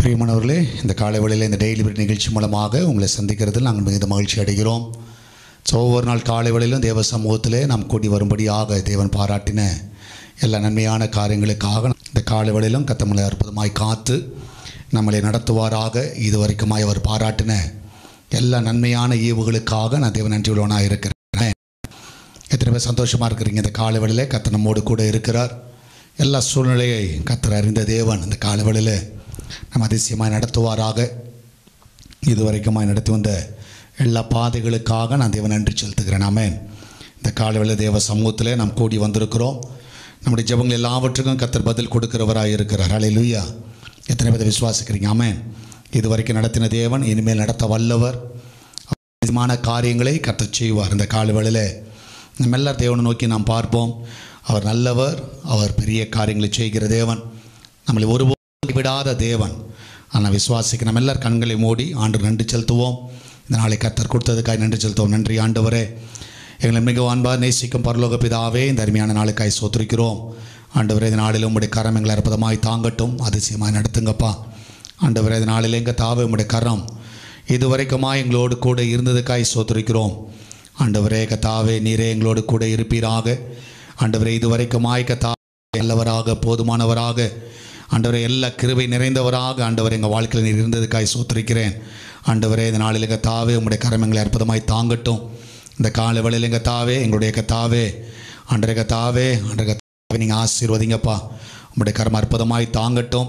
பிரியமானவர்களே, இந்த காலை வேளையில் இந்த டெய்லி பிரெட் நிகழ்ச்சி மூலமாக உங்களை சந்திக்கிறதில் நாங்கள் மிகுந்த மகிழ்ச்சி அடைகிறோம். ஒவ்வொரு நாள் காலை வேளையிலும் தேவ சமூகத்திலே நாம் கூடி வரும்படியாக தேவன் பாராட்டின எல்லா நன்மையான காரியங்களுக்காக இந்த காலை வேளையிலும் கர்த்தர் அற்புதமாய் காத்து நம்மளை நடத்துவாராக. இதுவரைக்குமாய் அவர் பாராட்டின எல்லா நன்மையான ஈவுகளுக்காக நான் தேவன் நன்றி உள்ளவனாக இருக்கிறேன். எத்தனை பேர் சந்தோஷமாக இருக்கிறீங்க? இந்த காலை வேளையில் கர்த்தர் நம்மோடு கூட இருக்கிறார். எல்லா சூழ்நிலையை கர்த்தர் அறிந்த தேவன் இந்த காலை வேளையில் நம்ம அதிசயமாய் நடத்துவாராக. இதுவரைக்குமாய் நடத்தி வந்த எல்லா பாதைகளுக்காக நான் தேவன் நன்றி செலுத்துகிறேன். ஆமென். இந்த காலைவேளை தேவ சமூகத்தில் நாம் கூடி வந்திருக்கிறோம். நம்முடைய ஜெபங்கள் எல்லாவற்றுக்கும் கர்த்தர் பதில் கொடுக்கிறவராக இருக்கிறார். ஹல்லேலூயா. எத்தனை பேர் விசுவாசிக்கிறீங்க? ஆமென். இதுவரைக்கும் நடத்தின தேவன் இனிமேல் நடத்த வல்லவர். அதிகமான காரியங்களை கர்த்தர் செய்வார். இந்த காலைவேளையில் நம்ம எல்லாரும் தேவனை நோக்கி நாம் பார்ப்போம். அவர் நல்லவர், அவர் பெரிய காரியங்களை செய்கிற தேவன், நம்மளை ஒருபோதும் விடாத தேவன். ஆனால் விசுவாசிக்க நம்ம எல்லாரும் கண்களை மூடி ஆண்டு நன்றி செலுத்துவோம். இந்த நாளை கர்த்தர் கொடுத்ததுக்காக நன்றி செலுத்துவோம். நன்றி ஆண்டவரே, எங்களை மிகவும் அன்பாக நேசிக்கும் பரலோக பிதாவே, இந்த அருமையான நாளுக்காய் சோத்திரிக்கிறோம். ஆண்டவரே, இந்த நாளில் உங்களுடைய கரம் எங்களை அற்புதமாய் தாங்கட்டும், அதிசயமாய் நடத்துங்கப்பா. ஆண்டவரே, இந்த நாளில் எங்கள் தாவே உங்களுடைய கரம் இதுவரைக்குமாய் எங்களோடு கூட இருந்ததுக்காய் சோத்திரிக்கிறோம். ஆண்டவரே கத்தாவே, நீரே எங்களோடு கூட இருப்பீராக. ஆண்டவரே, இதுவரைக்குமாய் கத்தாவே நல்லவராக, போதுமானவராக, ஆண்டவரே எல்லா கிருபை நிறைந்தவராக ஆண்டவரே எங்கள் வாழ்க்கையில் நீர் இருந்ததுக்காய் சோத்திரிக்கிறேன். ஆண்டவரே, இந்த நாளில் எங்கள் தாவே உங்களுடைய கரம் எங்களை அற்புதமாய் தாங்கட்டும். இந்த காலை வேளையில் எங்கள் தாவே, எங்களுடைய கத்தாவே, ஆண்டவரே கத்தாவே, ஆண்டவரே கத்தாவே நீங்கள் ஆசீர்வதிங்கப்பா. உங்களுடைய கரம் அற்புதமாய் தாங்கட்டும்.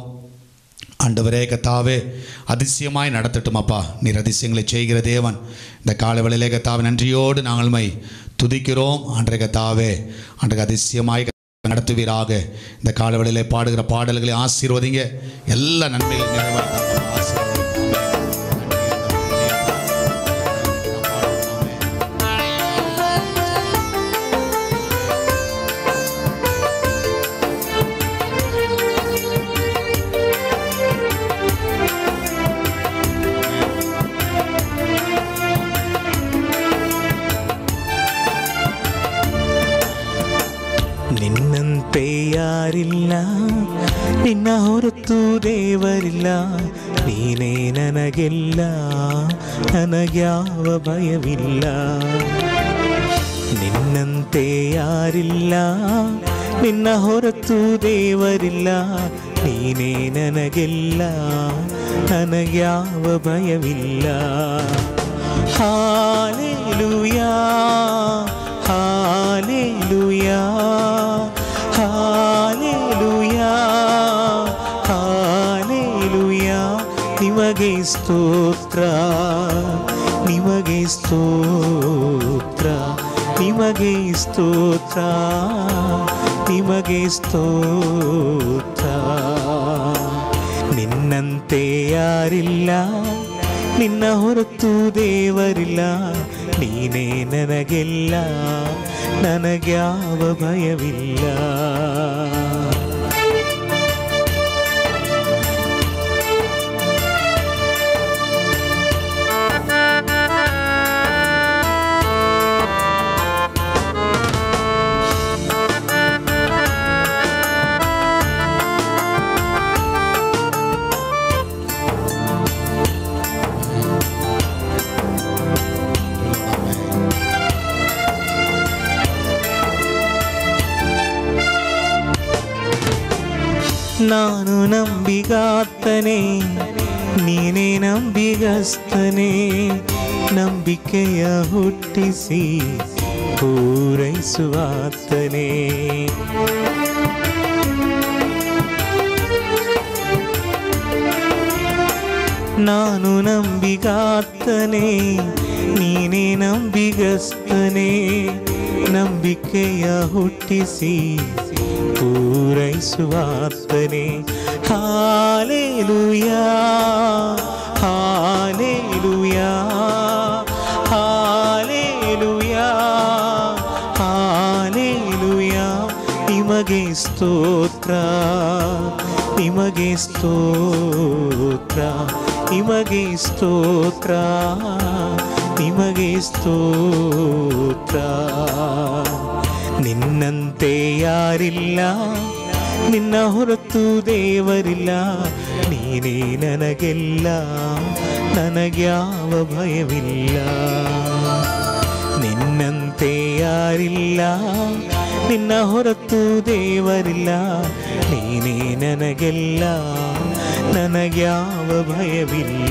ஆண்டவரே கத்தாவே அதிசயமாய் நடத்தட்டும் அப்பா. நீர் அதிசயங்களை செய்கிற தேவன். இந்த காலை வேளையிலே கத்தாவே நன்றியோடு நாங்கள் மை துதிக்கிறோம். ஆண்டவரே கத்தாவே, ஆண்டவரே அதிசயமாய் நடத்துவீராக. இந்த காலவெளியிலே பாடுகிற பாடல்களை ஆசீர்வதிங்க. எல்லா நன்மைகளும் நிறைவாக ನಿನ್ನಂತೆ ಯಾರಿಲ್ಲ, ನಿನ್ನ ಹೊರತು ದೇವರಿಲ್ಲ, ನೀನೇ ನನಗೆಲ್ಲ, ನನಗ್ಯಾವ ಭಯವಿಲ್ಲ. ನಿನ್ನಂತೆ ಯಾರಿಲ್ಲ, ನಿನ್ನ ಹೊರತು ದೇವರಿಲ್ಲ, ನೀನೇ ನನಗೆಲ್ಲ, ನನಗ್ಯಾವ ಭಯವಿಲ್ಲ. Hallelujah, hallelujah, hallelujah, hallelujah. ನಿಮಗೆ ಸ್ತೋತ್ರ, ನಿಮಗೆ ಸ್ತೋತ್ರ, ನಿಮಗೆ ಸ್ತೋತ್ರ, ನಿಮಗೆ ಸ್ತೋತ್ರ. ನಿನ್ನಂತೆ ಯಾರಿಲ್ಲ, ನಿನ್ನ ಹೊರತು ದೇವರಿಲ್ಲ, ನೀನೇ ನನಗೆಲ್ಲ, ನನಗ್ಯಾವ ಭಯವಿಲ್ಲ. ನಾನು ನಂಬಿಗಾತನೇ, ನೀನೇ ನಂಬಿಗಸ್ತನೇ, ನಂಬಿಕೆಯ ಹುಟ್ಟಿಸಿ ಪೂರೈಸುವಾತನೇ. ನಾನು ನಂಬಿಗಾತನೇ, ನೀನೇ ನಂಬಿಗಸ್ತನೇ, ನಂಬಿಕೆಯ ಹುಟ್ಟಿಸಿ ಪೂರೈಸುವಾತನೇ. Hallelujah, hallelujah, hallelujah, hallelujah. ನಿಮಗೆ ಸ್ತೋತ್ರ, ನಿಮಗೆ ಸ್ತೋತ್ರ, ನಿಮಗೆ ಸ್ತೋತ್ರ, ನಿಮಗೆ ಸ್ತೋತ್ರ. ನಿನ್ನಂತೆ ಯಾರಿಲ್ಲ, ನಿನ್ನ ಹೊರತು ದೇವರಿಲ್ಲ, ನೀನೇ ನನಗೆಲ್ಲ, ನನಗ್ಯಾವ ಭಯವಿಲ್ಲ. ನಿನ್ನಂತೆ ಯಾರಿಲ್ಲ, ನಿನ್ನ ಹೊರತು ದೇವರಿಲ್ಲ, ನೀನೇ ನನಗೆಲ್ಲ, ನನಗ್ಯಾವ ಭಯವಿಲ್ಲ.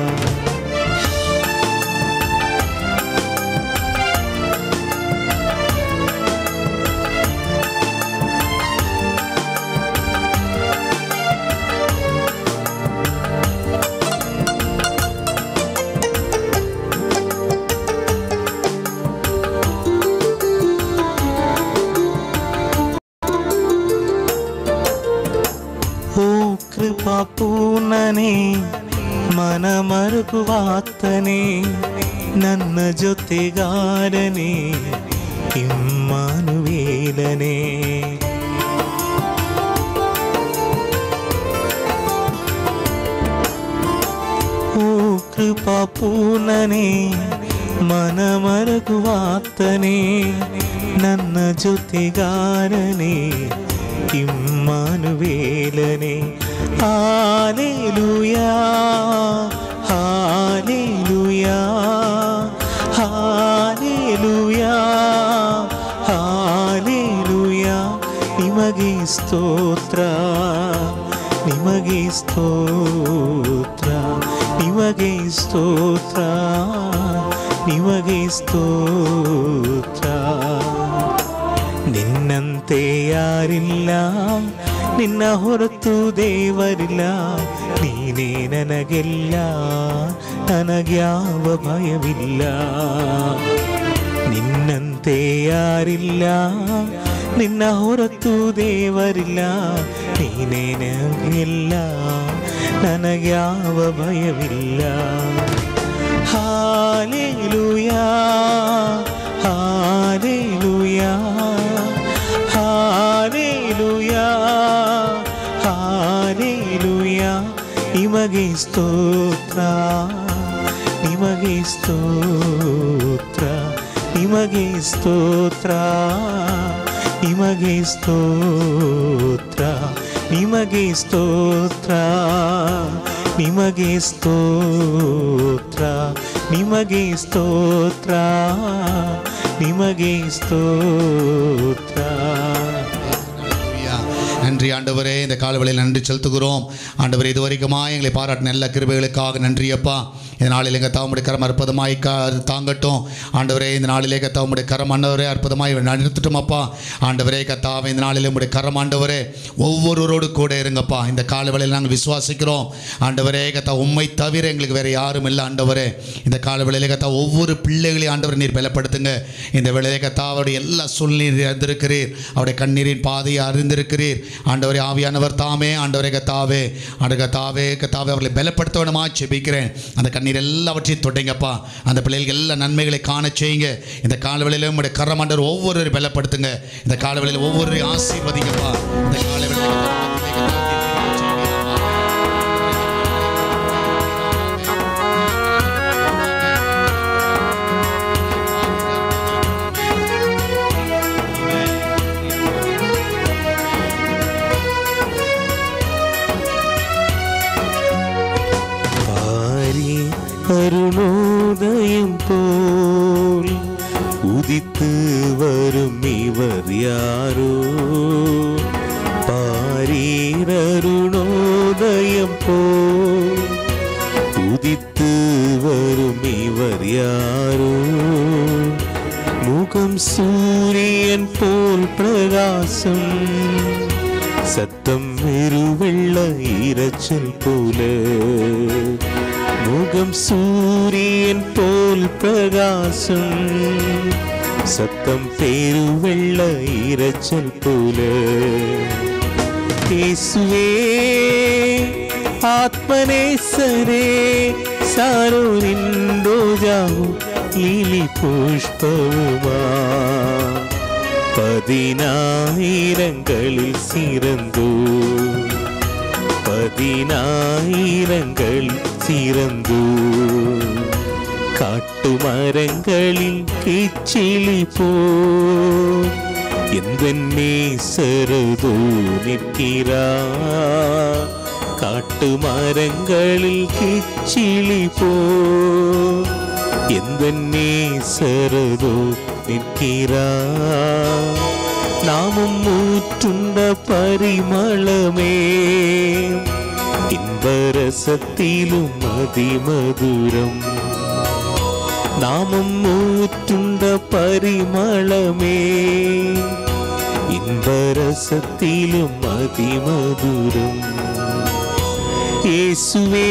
ಕೃಪಾಪೂರ್ಣನೇ, ಮನ ಮರುಗುವಾತನೇ, ನನ್ನ ಜೊತೆಗಾರನೇ, ಇಮ್ಮಾನುವೇಲನೇ. ಓ ಕೃಪಾಪೂರ್ಣನೇ, ಮನ ಮರುಗುವಾತನೇ, ನನ್ನ ಜೊತೆಗಾರನೇ, ಇಮ್ಮಾನುವೇಲನೇ. Hallelujah, hallelujah, hallelujah, hallelujah. ನಿಮಗೆ ಸ್ತೋತ್ರ, ನಿಮಗೆ ಸ್ತೋತ್ರ, ನಿಮಗೆ ಸ್ತೋತ್ರ, ನಿಮಗೆ ಸ್ತೋತ್ರ. ನಿನ್ನಂತೆ ಯಾರಿಲ್ಲ, ನಿನ್ನ ಹೊರತು ದೇವರಿಲ್ಲ, ನೀನೇ ನನಗೆಲ್ಲ, ನನಗ್ಯಾವ ಭಯವಿಲ್ಲ. ನಿನ್ನಂತೆ ಯಾರಿಲ್ಲ, ನಿನ್ನ ಹೊರತು ದೇವರಿಲ್ಲ, ನೀನೇ ನನಗೆಲ್ಲ, ನನಗ್ಯಾವ ಭಯವಿಲ್ಲ. Hallelujah, hallelujah, hallelujah, hallelujah. ನಿಮಗೆ ಸ್ತೋತ್ರ, ನಿಮಗೆ ಸ್ತೋತ್ರ, ನಿಮಗೆ ಸ್ತೋತ್ರ, ನಿಮಗೆ ಸ್ತೋತ್ರ, ನಿಮಗೆ ಸ್ತೋತ್ರ, ನಿಮಗೆ ಸ್ತೋತ್ರ, ನಿಮಗೆ ಸ್ತೋತ್ರ, ನಿಮಗೆ ಸ್ತೋತ್ರ. நன்றி ஆண்டவரே, இந்த காலவெளியில் நன்றி செலுத்துகிறோம் ஆண்டவரே. இதுவரைக்குமா எங்களை பாராட்டின எல்லா கிருபைகளுக்காக நன்றி அப்பா. இந்த நாளில் எங்கள் தாவுடைய கரம் அற்புதமாய் தாங்கட்டும் ஆண்டவரே. இந்த நாளிலே கத்தாவுடைய கரம் ஆண்டவரே அற்புதமாய் நடத்தட்டும் அப்பா. ஆண்டவரே கத்தாவை இந்த நாளில் உடைய கரம் ஆண்டவரே ஒவ்வொருவரோடு கூட இருங்கப்பா. இந்த காலவெளியில் நாங்கள் விசுவாசிக்கிறோம் ஆண்டவரே கத்தா, உம்மை தவிர எங்களுக்கு வேறு யாரும் இல்லை ஆண்டவரே. இந்த காலவெளியிலே கத்தா ஒவ்வொரு பிள்ளைகளையும் ஆண்டவரை நீர் பலப்படுத்துங்க. இந்த வேளையிலே கத்தா அவருடைய எல்லா சூழ்நிலை அறிந்திருக்கிறீர், அவருடைய கண்ணீரின் பாதையை அறிந்திருக்கிறீர் ஆண்டவரே. ஆவியானவர் தாமே ஆண்டவரே கத்தாவே, கத்தாவே கத்தாவே அவர்களை பலப்படுத்த வேணுமா ஜெபிக்கிறேன். அந்த கண்ணீர் எல்லாவற்றையும் தொட்டைங்கப்பா. அந்த பிள்ளைகளுக்கு எல்லா நன்மைகளை காண செய்யுங்க. இந்த காலவெளியிலும் உங்களுடைய கரமாண்டவர் ஒவ்வொருவரையும் பலப்படுத்துங்க. இந்த காலவெளியில் ஒவ்வொருவரையும் ஆசீர்வதிங்கப்பா. இந்த காலவெளியில் அருணோதயம் போல் உதித்து வரும் இவர் யாரோ, பாரீர் அருணோதயம் போல் உதித்து வரும் இவர் யாரோ, முகம் சூரியன் போல் பிரகாசம், சத்தம் வெறுவெள்ள இரைச்சல் போல, முகம் சூரியன் போல் பிரகாசம், சத்தம் பெருவெள்ள இரைச்சல் போல. இயேசுவே ஆத்மநேசரே, சாரோரின் ரோஜாவும் லீலி புஷ்பவுமா, பதினாயிரங்களில் சிறந்தோ, பதினாயிரங்களில் சிறந்தோ, காட்டு மரங்களில் கிச்சிலி போ, எந்த நேசரதோ நிற்கிறார், காட்டு மரங்களில் கிச்சிலி போ. எந்த நேசரதோ நிற்கிறார், நாமும் ஊற்றுண்ட பரிமளமே, இன்பரசத்திலும் அதிமதுரம். நாமும் ஊற்றுண்ட பரிமளமே, இன்பரசத்திலும் அதிமதுரம். இயேசுவே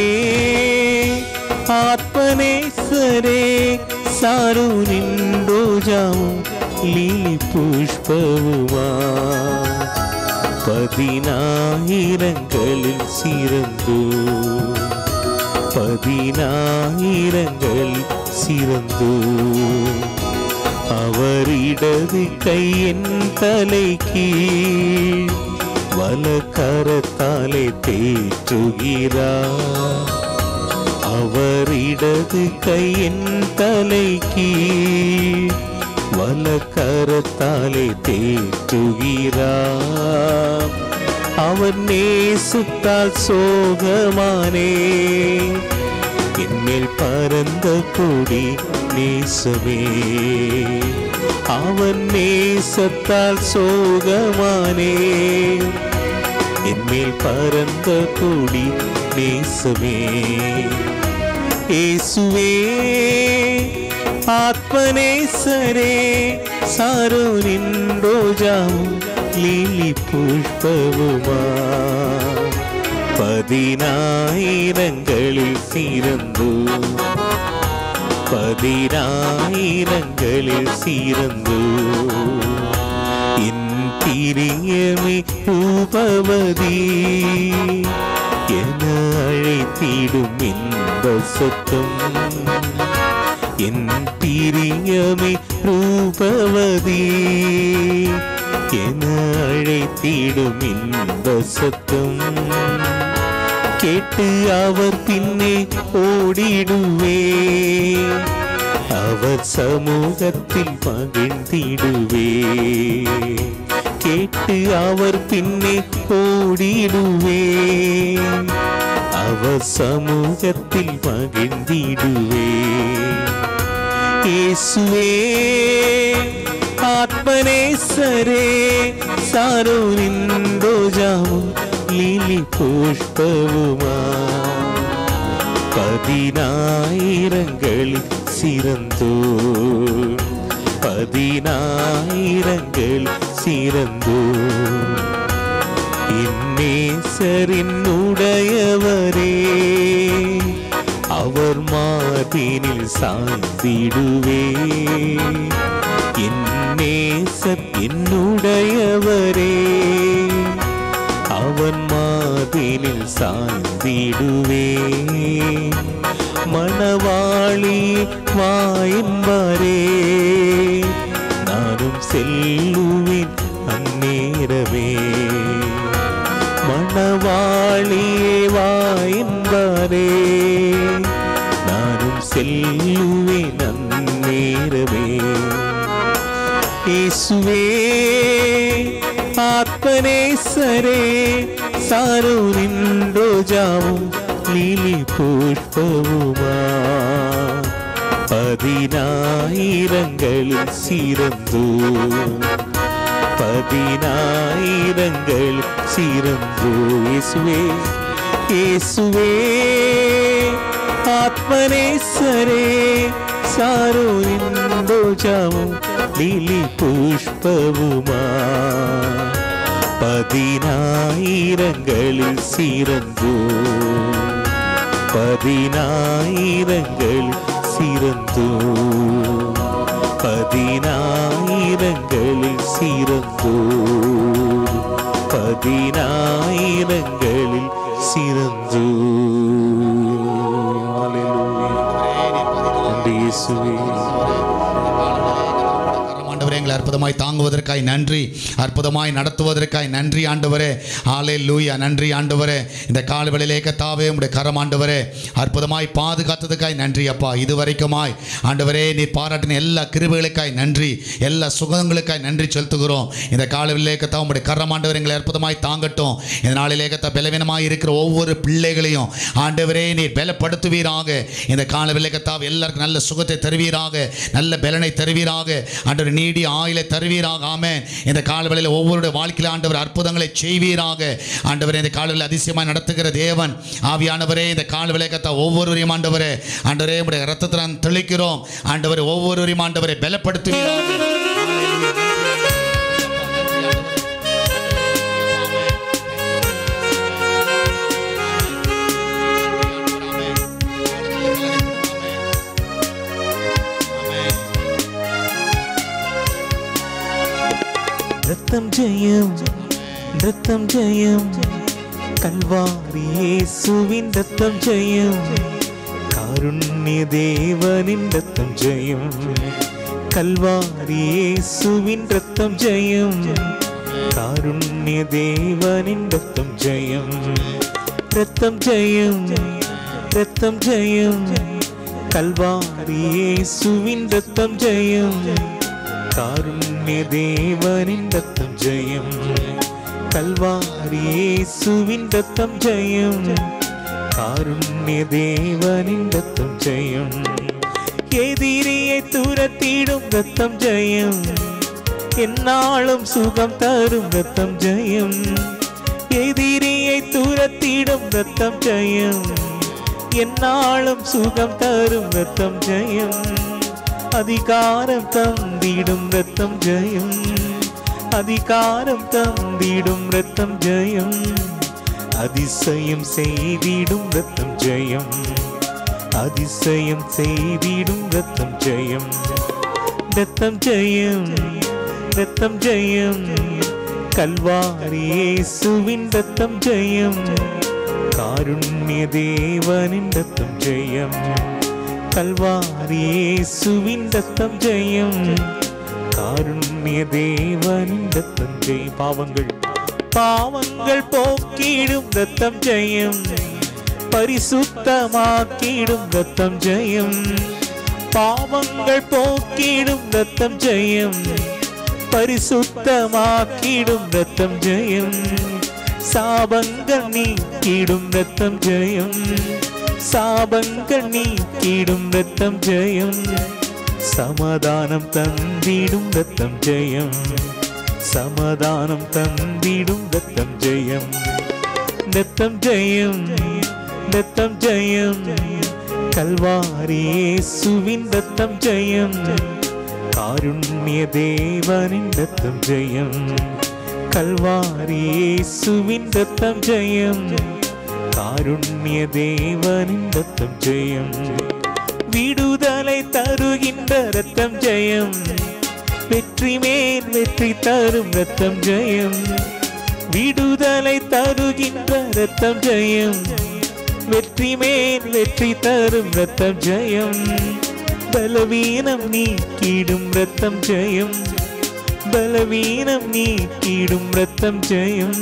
ஆத்மநேசரே, சாரோனின் ரோஜாவும் லீலி புஷ்பவுமா, பதினாயிரங்களில் சிறந்தோ, பதினாயிரங்களில் சிறந்தோ. அவர் இடது கையின் தலைக்கு வலக்கரத்தாலே தேற்றுகிறார். அவர் இடது கையின் தலைக்கு வலக்கரத்தாலே தேற்றுகிறார். அவர் நேசத்தால் சோகமானே, என்மேல் பரந்த கொடி நேசமே. அவர் நேசத்தால் சோகமானே, என்மேல் பரந்த கொடி நேசமே. இயேசுவே ஆத்மநேசரே, சாரோனின் ரோஜாவும் லீலி புஷ்பவுமா, பதினாயிரங்களில் சிறந்தோ, பதினாயிரங்களில் சிறந்தோ. என் பிரியமே ரூபவதி என அழைத்திடும் இன்ப சத்தம், என் பிரியமே ரூபவதி என அழைத்திடும் இன்ப சத்தம். கேட்டு அவர் பின்னே ஓடிடுவே, அவர் சமூகத்தில் மகிழ்ந்திடுவே. கேட்டு அவர் பின்னே ஓடிடுவே, அவர் சமூகத்தில் மகிழ்ந்திடுவே. இயேசுவே ஆத்மநேசரே, சாரோனின் ரோஜாவும் லீலி புஷ்பவுமா, பதினாயிரங்களில் சிறந்தோ, பதினாயிரங்களில் சிறந்தோ. நேசரின் உடையவரே, அவர் மார்பினில் சாய்ந்திடுவே. என் நேசர் என்னுடையவரே, அவன் மார்பினில் சாய்ந்திடுவே. மணவாளி வா என்பாரே, நானும் செல்லுவேன் அந்நேரமே. மணவாளியே வா என்பாரே, நானும் செல்லுவேன் அந்நேரமே. இயேசுவே ஆத்மநேசரே, சாரோனின் ரோஜாவும் லீலி புஷ்பவுமா, பதினாயிரங்களில் சிறந்தோ, பதினாயிரங்கள் சிறந்தோ. இயேசுவே இயேசுவே ஆத்மநேசரே, சாரோனின் ரோஜாவும் லீலி புஷ்பவுமா, பதினாயிரங்களில் சிறந்தோ, பதினாயிரங்கள் சிறந்தோ, பதினாயிரங்களில் சிறந்தோ, பதினாயிரங்களில் சிறந்தோ. ஹல்லேலூயா. நன்றி இயேசுவே. எங்களை அற்புதமாய் தாங்குவதற்காய் நன்றி, அற்புதமாய் நடத்துவதற்காய் நன்றி ஆண்டவரே. ஹல்லேலூயா. நன்றி ஆண்டவரே. இந்த காலவெளியிலே கர்த்தாவே உம்முடைய கரம் ஆண்டவரே அற்புதமாய் பாதுகாத்ததுக்காய் நன்றி அப்பா. இதுவரைக்குமாய் ஆண்டவரே நீர் பாராட்டின எல்லா கிருபைகளுக்காய் நன்றி, எல்லா சுகங்களுக்காய் நன்றி செலுத்துகிறோம். இந்த காலவெளியிலே கர்த்தா உம்முடைய கரம் ஆண்டவரே எங்களை அற்புதமாய் தாங்கட்டும். இந்த நாளிலே கர்த்தா பலவீனமாய் இருக்கிற ஒவ்வொரு பிள்ளைகளையும் ஆண்டவரே நீர் பலப்படுத்துவீராக. இந்த காலவெளியிலே கர்த்தா எல்லாருக்கும் நல்ல சுகத்தை தருவீராக, நல்ல பலனை தருவீராக ஆண்டவர், நீடிய ஆயுளை தருவீராக. ஆமென். இந்த காலவெளியில் ஒவ்வொருடைய வாழ்க்கையில் ஆண்டவர் அற்புதங்களை செய்வீராக. ஆண்டவரே இந்த காலவெளியில் அதிசயமாய் நடத்துகிற தேவன் ஆவியானவரே, இந்த காலவெளியை கர்த்தா ஒவ்வொருவரையும் ஆண்டவரே ஆண்டவரே உம்முடைய இரத்தத்தை நான் தெளிக்கிறோம் ஆண்டவரே. ஒவ்வொருவரையும் ஆண்டவரை பலப்படுத்துவீராக. ரத்தம் ஜெயம், ரத்தம் ஜெயம், கல்வாரி இயேசுவின் ரத்தம் ஜெயம், காருண்ய தேவனின் ரத்தம் ஜெயம், கல்வாரி இயேசுவின் ரத்தம் ஜெயம், காருண்ய தேவனின் ரத்தம் ஜெயம், ரத்தம் ஜெயம், ரத்தம் ஜெயம், கல்வாரி இயேசுவின் ரத்தம் ஜெயம், காருண்ய தேவனின் ரத்தம் ஜெயம், கல்வாரி இயேசுவின் ரத்தம் ஜெயம், காருண்ய தேவனின் ரத்தம் ஜெயம், எதிரியை துரத்திடும் ரத்தம் ஜெயம், எந்நாளும் சுகம் தரும் ரத்தம் ஜெயம், எதிரியை துரத்திடும் ரத்தம் ஜெயம், எந்நாளும் சுகம் தரும் ரத்தம் ஜெயம், அதிகாரம் தந்திடும் ரத்தம் ஜெயம், அதிகாரம் தந்திடும் ரத்தம் ஜெயம், அதிசயம் செய்திடும் ரத்தம் ஜெயம், அதிசயம் செய்திடும் ரத்தம் ஜெயம், ரத்தம் ஜெயம், ரத்தம் ஜெயம், கல்வாரி இயேசுவின் ரத்தம் ஜெயம், காருண்ய தேவனின் ரத்தம் ஜெயம், கல்வாரி இயேசுவின் ரத்தம் ஜெயம், காருண்ய தேவனின் ரத்தம் ஜெயம், பாவங்கள் பாவங்கள் போக்கிடும் ரத்தம் ஜெயம், பரிசுத்தமாக்கிடும் ரத்தம் ஜெயம், பாவங்கள் போக்கிடும் ரத்தம் ஜெயம், பரிசுத்தமாக்கிடும் ரத்தம் ஜெயம், சாபங்கள் நீக்கிடும் ரத்தம் ஜெயம், சாபங்கள் நீக்கிடும் ரத்தம் ஜெயம், சமாதானம் தந்திடும் ரத்தம் ஜெயம், சமாதானம் தந்திடும் ரத்தம் ஜெயம், ரத்தம் ஜெயம், ரத்தம் ஜெயம், கல்வாரி இயேசுவின் ரத்தம் ஜெயம், காருண்ய தேவனின் ரத்தம் ஜெயம், கல்வாரி இயேசுவின் ரத்தம் ஜெயம், காருண்ய தேவனின் ரத்தம் ஜெயம், விடுதலை தருகின்ற ரத்தம் ஜெயம், வெற்றி மேல் வெற்றி தரும் ரத்தம் ஜெயம், விடுதலை தருகின்ற ரத்தம் ஜெயம், வெற்றி மேல் வெற்றி தரும் ரத்தம் ஜெயம், பலவீனம் நீக்கிடும் ரத்தம் ஜெயம், பலவீனம் நீக்கிடும் ரத்தம் ஜெயம்,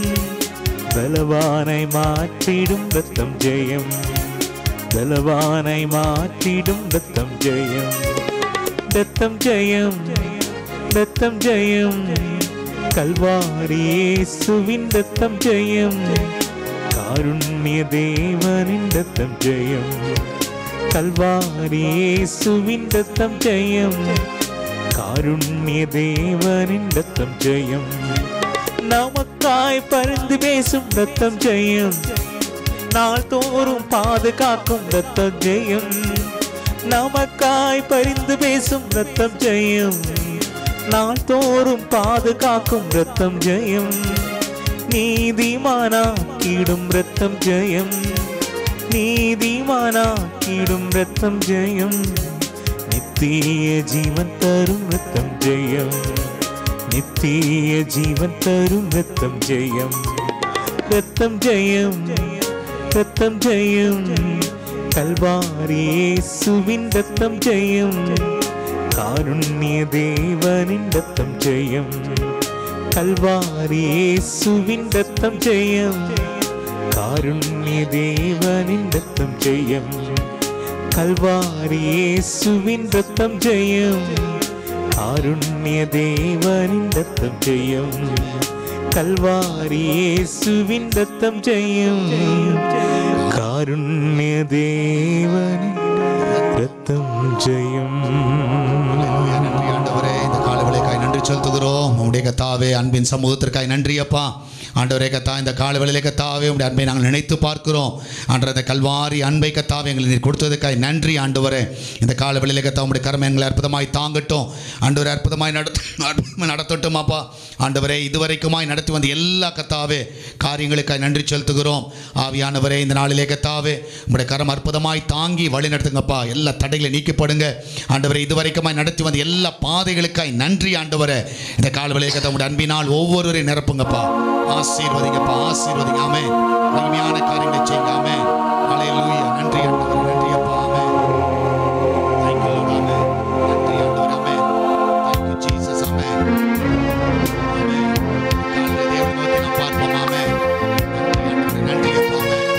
பலவானை மாற்றிடும் ரத்தம் ஜெயம், பலவானை மாற்றிடும் ரத்தம் ஜெயம், ரத்தம் ஜெயம், ரத்தம் ஜெயம், கல்வாரி இயேசுவின் ரத்தம் ஜெயம், காருண்ய தேவனின் ரத்தம் ஜெயம், கல்வாரி இயேசுவின் ரத்தம் ஜெயம், காருண்ய தேவனின் ரத்தம் ஜெயம், நமக்காய் பரிந்து பேசும் ரத்தம் ஜெயம், நாள்தோறும் பாதுகாக்கும் ரத்தம் ஜெயம், நமக்காய் பரிந்து பேசும் ரத்தம் ஜெயம், நாள்தோறும் பாதுகாக்கும் ரத்தம் ஜெயம், நீதிமானாக்கிடும் ரத்தம் ஜெயம், நீதிமானாக்கிடும் ரத்தம் ஜெயம், நித்திய ஜீவன் தரும் ரத்தம் ஜெயம், நித்திய ஜீவன் தரும் ரத்தம் ஜெயம், ரத்தம் ஜெயம், ரத்தம் ஜெயம், கல்வாரி இயேசுவின் ரத்தம் ஜெயம், കാരുണ്യ ദേവനിൻ രക്തം ജയം കൽവാരി യേശുവിൻ രക്തം ജയം കാരുണ്യ ദേവനിൻ രക്തം ജയം കൽവാരി യേശുവിൻ രക്തം ജയം കാരുണ്യ ദേവനിൻ രക്തം ജയം കൽവാരി യേശുവിൻ രക്തം ജയം കാരുണ്യ ദേവനിൻ രക്തം ജയം. நன்றி ஆண்டவரே, இந்த காலவேளைக்காய் நன்றி செலுத்துகிறோம். உம்முடைய கர்த்தாவே அன்பின் சமூகத்திற்காய் நன்றி அப்பா. ஆண்டவரே கத்தா, இந்த காலவேளையிலே கத்தாவே உம்முடைய அன்பை நாங்கள் நினைத்து பார்க்கிறோம். ஆண்டவரே, இந்த கல்வாரி அன்பை கத்தாவே எங்களை நீர் கொடுத்ததுக்காய் நன்றி ஆண்டவரே. இந்த காலவேளையிலே கத்தா உம்முடைய கருமை எங்களை அற்புதமாய் தாங்கட்டும் ஆண்டவரே, அற்புதமாய் நடத்தட்டும் அப்பா. ஆண்டவரே, இதுவரைக்குமாய் நடத்தி வந்த எல்லா கத்தாவே காரியங்களுக்காய் நன்றி செலுத்துகிறோம். ஆவியானவரே, இந்த நாளிலே கத்தாவே உம்முடைய கரம் அற்புதமாய் தாங்கி வழி நடத்துங்கப்பா. எல்லா தடைகளை நீக்கப்படுங்க ஆண்டவரே. இதுவரைக்குமாய் நடத்தி வந்த எல்லா பாதைகளுக்காய் நன்றி ஆண்டவரே. இந்த காலவேளையிலே கத்தா உம்முடைய அன்பினால் ஒவ்வொருவரையும் நிரப்புங்கப்பா. ஆசீர்வதிங்கப்பா, ஆசீர்வதிங்க. ஆமென். மகிமையான காரியங்களை செய்யுங்க. ஆமென். ஹல்லேலூயா. நன்றி ஆண்டவரே, நன்றி அப்பா. ஆமென். Thank you Lord. ஆமென். நன்றி ஆண்டவரே. ஆமென். Thank you Jesus. ஆமென். ஆமென். காலையிலே தேவனை நோக்கி நாம் பார்ப்போம். ஆமென். நன்றி ஆண்டவரே, நன்றி அப்பா.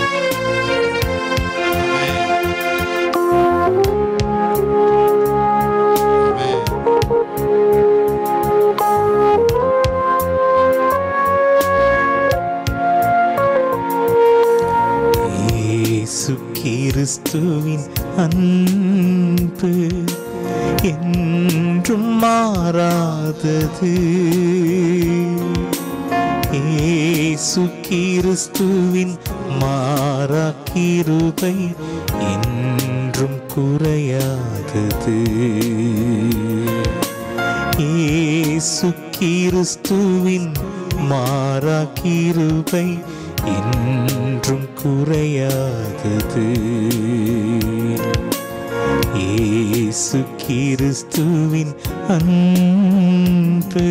கிறிஸ்துவின் அன்பு என்றும் மாறாதது. இயேசு கிறிஸ்துவின் மாறா கிருபை என்றும் குறையாதது. இயேசு கிறிஸ்துவின் மாறா கிருபை என்றும் குறையாதது. இயேசு கிறிஸ்துவின் அன்பு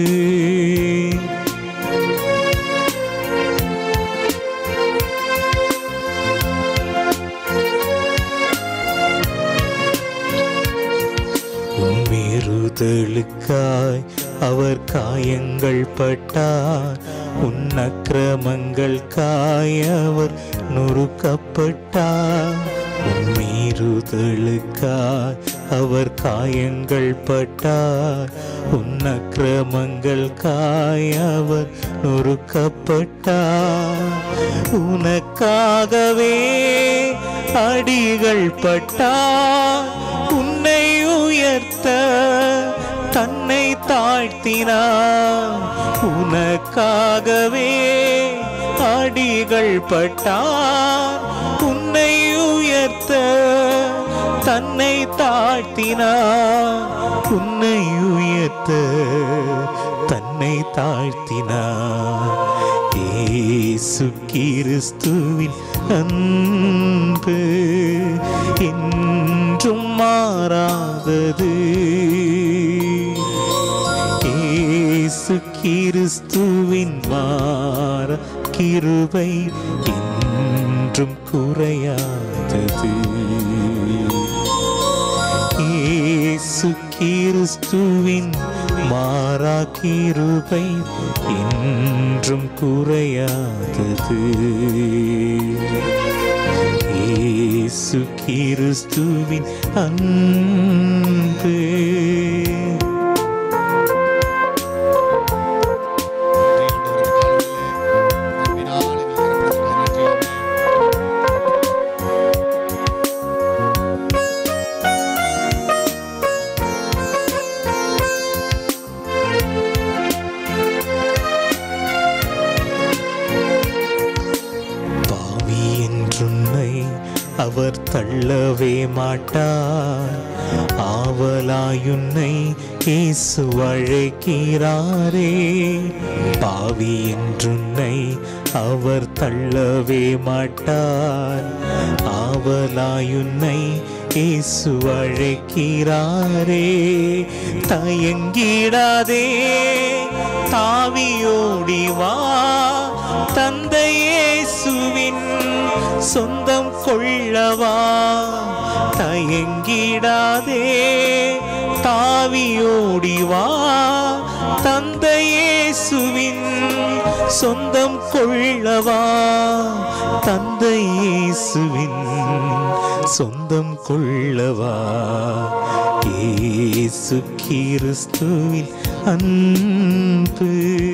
மீறுதலுக்காய் அவர் காயங்கள் பட்டார், உன் அக்கிரமங்களுக்காய் அவர் நொறுக்கப்பட்டார். உன் மீறுதலுக்காய் அவர் காயங்கள் பட்டார், உன் அக்கிரமங்களுக்காய் அவர் நொறுக்கப்பட்டார். உனக்காகவே அடிகள் பட்டார், உன்னை உயர்த்த தன்னை தாழ்த்தினார். உனக்காகவே அடிகள் பட்டார், உன்னை உயர்த்த தன்னை தாழ்த்தினார். உன்னை உயர்த்த தன்னை தாழ்த்தினார். இயேசு கிறிஸ்துவின் அன்பு என்றும் மாறாதது. இயேசு கிறிஸ்துவின் மாறா கிருபை என்றும் குறையாதது. இயேசு கிறிஸ்துவின் மாறா கிருபை என்றும் குறையாதது. இயேசு கிறிஸ்துவின் அன்பு அவர் தள்ளவே மாட்டார். ஆவலாயுன்னை இயேசு அழைக்கிறாரே. பாவி என்றுன்னை அவர் தள்ளவே மாட்டார். ஆவலாயுன்னை இயேசு அழைக்கிறாரே. தயங்கிடாதே, தாவியோடி வா, தந்தை இயேசுவின் சொந்தம் கொள்ளவா. தயங்கிடாதே, தாவி ஓடிவா தந்தை இயேசுவின் சொந்தம் கொள்ளவா தந்தை இயேசுவின் சொந்தம் கொள்ளவா இயேசு கிறிஸ்துவின் அன்பு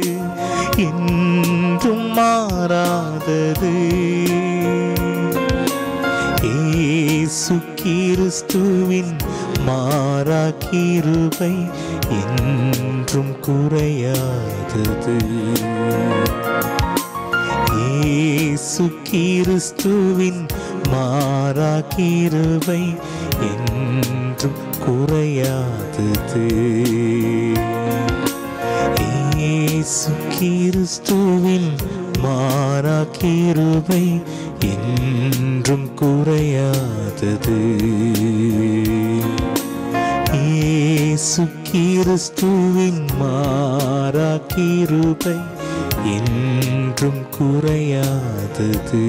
என்றும் மாறாதது இயேசு கிறிஸ்துவின் மாறா கிருபை என்றும் குறையாதது இயேசு கிறிஸ்துவின் மாறா கிருபை என்றும் குறையாதது இயேசு கிறிஸ்துவின் மாறா கிருபை என்றும் குறையாதது இயேசு கிறிஸ்துவின் மாறா கிருபை என்றும் குறையாதது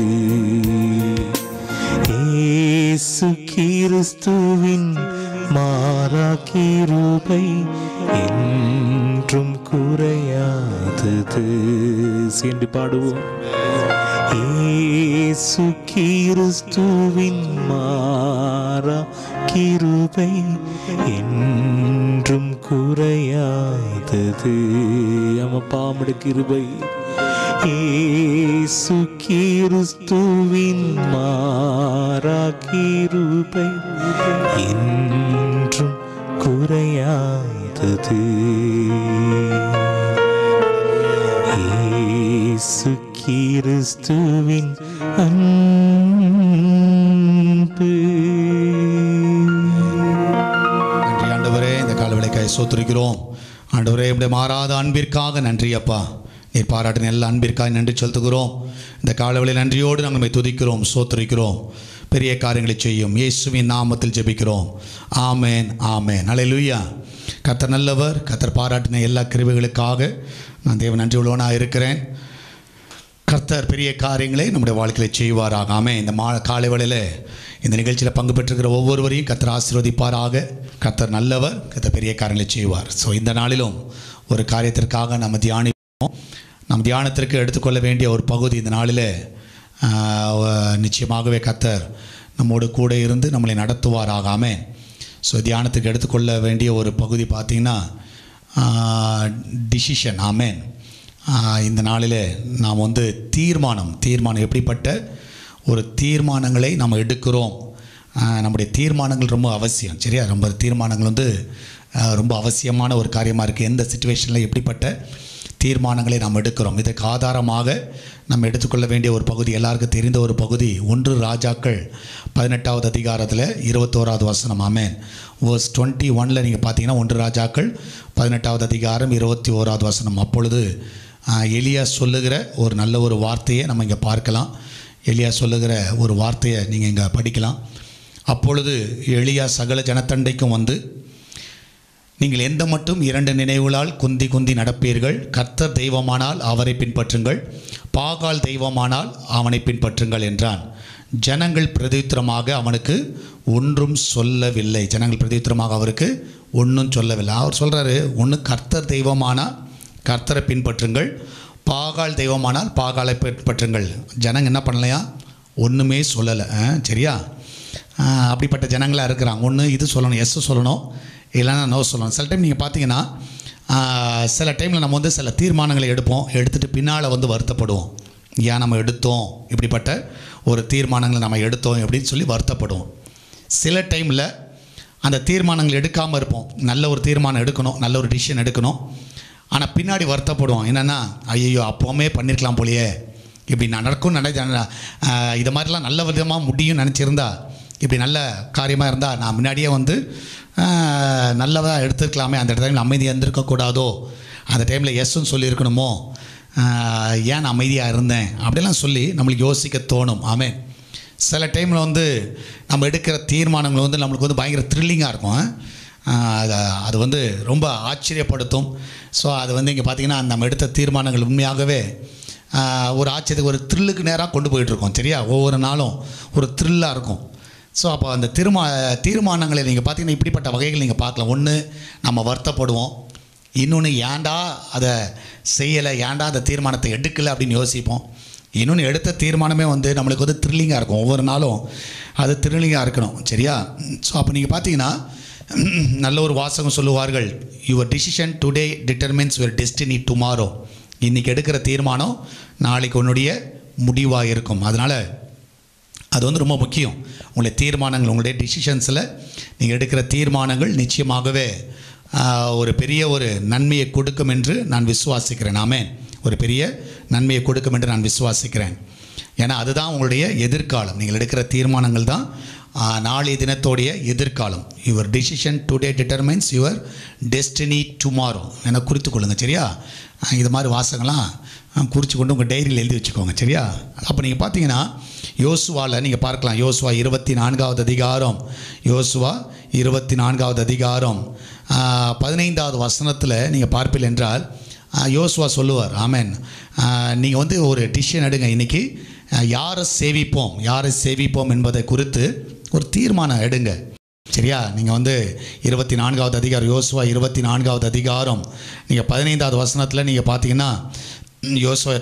இயேசு கிறிஸ்துவின் மாறா கிருபை என்றும் குறையாதது. சேர்ந்து பாடுவோம். இயேசு கிறிஸ்துவின் மாறா கிருபை என்றும் குறையாதது. அமப்பாமுடைய கிருபை இயேசு கிறிஸ்துவின் மாறா கிருபை என்றும் குறையாதது. இயேசு கிறிஸ்துவின் அன்பு. நன்றி ஆண்டவரே, இந்த காலவேளைக்காய் சோத்திருக்கிறோம். ஆண்டவரே, இப்படி மாறாத அன்பிற்காக நன்றி அப்பா. நீர் பாராட்டின எல்லா அன்பிற்காக நன்றி செலுத்துகிறோம். இந்த காலவேளை நன்றியோடு நாங்கள் நம்மை துதிக்கிறோம், சோத்திருக்கிறோம். பெரிய காரியங்களை செய்யும் இயேசுவின் நாமத்தில் ஜெபிக்கிறோம். ஆமேன், ஆமேன். அல்லேலூயா. கர்த்தர் நல்லவர். கர்த்தர் பாராட்டின எல்லா கிருபைகளுக்காக நான் தேவ நன்றி உள்ளவனாக இருக்கிறேன். கர்த்தர் பெரிய காரியங்களை நம்முடைய வாழ்க்கையில் செய்வாராக. ஆமென். இந்த காலை வேளையில் இந்த நிகழ்ச்சியில் பங்கு பெற்றிருக்கிற ஒவ்வொருவரையும் கர்த்தர் ஆசீர்வதிப்பாராக. கர்த்தர் நல்லவர். கர்த்தர் பெரிய காரியங்களை செய்வார். ஸோ இந்த நாளிலும் ஒரு காரியத்திற்காக நம்ம நம் தியானத்திற்கு எடுத்துக்கொள்ள வேண்டிய ஒரு பகுதி இந்த நாளில் நிச்சயமாகவே கர்த்தர் நம்மோடு கூட இருந்து நம்மளை நடத்துவாராக. ஆமென். ஸோ தியானத்துக்கு எடுத்துக்கொள்ள வேண்டிய ஒரு பகுதி பார்த்திங்கன்னா டிசிஷன். ஆமென். இந்த நாளில் நாம் தீர்மானம் எப்படிப்பட்ட ஒரு தீர்மானங்களை நம்ம எடுக்கிறோம். நம்முடைய தீர்மானங்கள் ரொம்ப அவசியம். சரியா? ரொம்ப தீர்மானங்கள் ரொம்ப அவசியமான ஒரு காரியமாக இருக்குது. எந்த சிச்சுவேஷனில் எப்படிப்பட்ட தீர்மானங்களை நாம் எடுக்கிறோம், இதற்கு ஆதாரமாக நம்ம எடுத்துக்கொள்ள வேண்டிய ஒரு பகுதி, எல்லாருக்கும் தெரிந்த ஒரு பகுதி, 1 ராஜாக்கள் 18வது அதிகாரத்தில் 21வது வசனம். ஆமென். verse 21 நீங்கள் பார்த்தீங்கன்னா 1 ராஜாக்கள் 18வது அதிகாரம் 21வது வசனம். அப்பொழுது எலியா சொல்லுகிற ஒரு நல்ல ஒரு வார்த்தையை நம்ம இங்கே பார்க்கலாம். எலியா சொல்லுகிற ஒரு வார்த்தையை நீங்கள் இங்கே படிக்கலாம். அப்பொழுது எலியா சகல ஜனத்தண்டைக்கும் வந்து, நீங்கள் எந்த மட்டும் 2 நினைவுகளால் குந்தி நடப்பீர்கள். கர்த்தர் தெய்வமானால் அவரை பின்பற்றுங்கள், பாகால் தெய்வமானால் அவனை பின்பற்றுங்கள் என்றான். ஜனங்கள் பிரதித்திரமாக அவனுக்கு ஒன்றும் சொல்லவில்லை. ஜனங்கள் பிரதித்திரமாக அவருக்கு ஒன்றும் சொல்லவில்லை. அவர் சொல்கிறாரு, ஒன்று கர்த்தர் தெய்வமானால் கர்த்தரை பின்பற்றுங்கள், பாகால் தெய்வமானால் பாகாலை பின்பற்றுங்கள். ஜனங்க என்ன பண்ணலையா? ஒன்றுமே சொல்லலை. சரியா? அப்படிப்பட்ட ஜனங்களாக இருக்கிறாங்க. ஒன்று இது சொல்லணும், எஸ் சொல்லணும், இல்லைன்னா நோ சொல்லணும். சில டைம் நீங்கள் பார்த்தீங்கன்னா சில டைமில் நம்ம சில தீர்மானங்களை எடுத்துகிட்டு பின்னால் வருத்தப்படுவோம். ஏன் நம்ம எடுத்தோம், இப்படிப்பட்ட ஒரு தீர்மானங்களை நம்ம எடுத்தோம் அப்படின்னு சொல்லி வருத்தப்படுவோம். சில டைமில் அந்த தீர்மானங்கள் எடுக்காமல் இருப்போம். நல்ல ஒரு தீர்மானம் எடுக்கணும், நல்ல ஒரு டிசிஷன் எடுக்கணும், ஆனால் பின்னாடி வருத்தப்படுவோம். என்னென்னா, ஐயோ அப்போவுமே பண்ணியிருக்கலாம் போலையே, இப்படி நடக்கும் இது மாதிரிலாம் நல்ல விதமாக முடியும்னு நினச்சிருந்தா, இப்படி நல்ல காரியமாக இருந்தால் நான் முன்னாடியே நல்லதாக எடுத்துருக்கலாமே, அந்த டைமில் அமைதியாக இருந்திருக்கக்கூடாதோ, அந்த டைமில் எஸ்ன்னு சொல்லியிருக்கணுமோ, ஏன் நான் அமைதியாக இருந்தேன் அப்படிலாம் சொல்லி நம்மளுக்கு யோசிக்க தோணும். ஆமென். சில டைமில் நம்ம எடுக்கிற தீர்மானங்கள் நம்மளுக்கு பயங்கர த்ரில்லிங்காக இருக்கும். அது ரொம்ப ஆச்சரியப்படுத்தும். ஸோ அது இங்கே பார்த்திங்கன்னா நம்ம எடுத்த தீர்மானங்கள் உண்மையாகவே ஒரு ஆச்சரியத்துக்கு, ஒரு த்ரில்லுக்கு நேராக கொண்டு போயிட்டுருக்கோம். சரியா? ஒவ்வொரு நாளும் ஒரு த்ரில்லாக இருக்கும். ஸோ அப்போ அந்த தீர்மானங்களை நீங்கள் பார்த்தீங்கன்னா இப்படிப்பட்ட வகைகள் நீங்கள் பார்க்கலாம். ஒன்று, நம்ம வருத்தப்படுவோம். இன்னொன்று, ஏன்டா அதை செய்யலை, ஏன்டா அந்த தீர்மானத்தை எடுக்கலை அப்படின்னு யோசிப்போம். இன்னொன்று, எடுத்த தீர்மானமே வந்து நம்மளுக்கு வந்து த்ரில்லிங்காக இருக்கும். ஒவ்வொரு நாளும் அது த்ரில்லிங்காக இருக்கணும். சரியா? ஸோ அப்போ நீங்கள் பார்த்தீங்கன்னா நல்ல ஒரு வாசகம் சொல்லுவார்கள், your decision today determines your destiny tomorrow. இன்றைக்கி எடுக்கிற தீர்மானம் நாளைக்கு உன்னுடைய முடிவாக இருக்கும். அதனால் அது வந்து ரொம்ப முக்கியம். உங்களுடைய தீர்மானங்கள், உங்களுடைய டிசிஷன்ஸில் நீங்கள் எடுக்கிற தீர்மானங்கள் நிச்சயமாகவே ஒரு பெரிய ஒரு நன்மையை கொடுக்கும் என்று நான் விசுவாசிக்கிறேன். ஆமென். ஒரு பெரிய நன்மையை கொடுக்கும் என்று நான் விசுவாசிக்கிறேன். ஏன்னா அதுதான் உங்களுடைய எதிர்காலம். நீங்கள் எடுக்கிற தீர்மானங்கள் தான் நாளைய தினத்தோடைய எதிர்காலம். Your decision today determines your destiny tomorrow. என குறித்து கொள்ளுங்கள். சரியா? இது மாதிரி வாசகங்கள்லாம் குறித்து கொண்டு உங்கள் டைரியில் எழுதி வச்சுக்கோங்க. சரியா? அப்போ நீங்கள் பார்த்தீங்கன்னா யோசுவாவில் நீங்கள் பார்க்கலாம். யோசுவா 24வது அதிகாரம், யோசுவா 24வது அதிகாரம் 15வது வசனத்தில் நீங்கள் பார்ப்பீர்கள் என்றால் யோசுவா சொல்லுவார், ஆமென், நீங்கள் வந்து ஒரு டிசிஷன் எடுங்க. இன்றைக்கி யாரை சேவிப்போம் என்பதை குறித்து ஒரு தீர்மானம் எடுங்க. சரியா? நீங்கள் வந்து 24வது அதிகாரம், யோசுவா 24வது அதிகாரம் நீங்கள் 15வது வசனத்தில் நீங்கள் பார்த்தீங்கன்னா ஜோஷுவா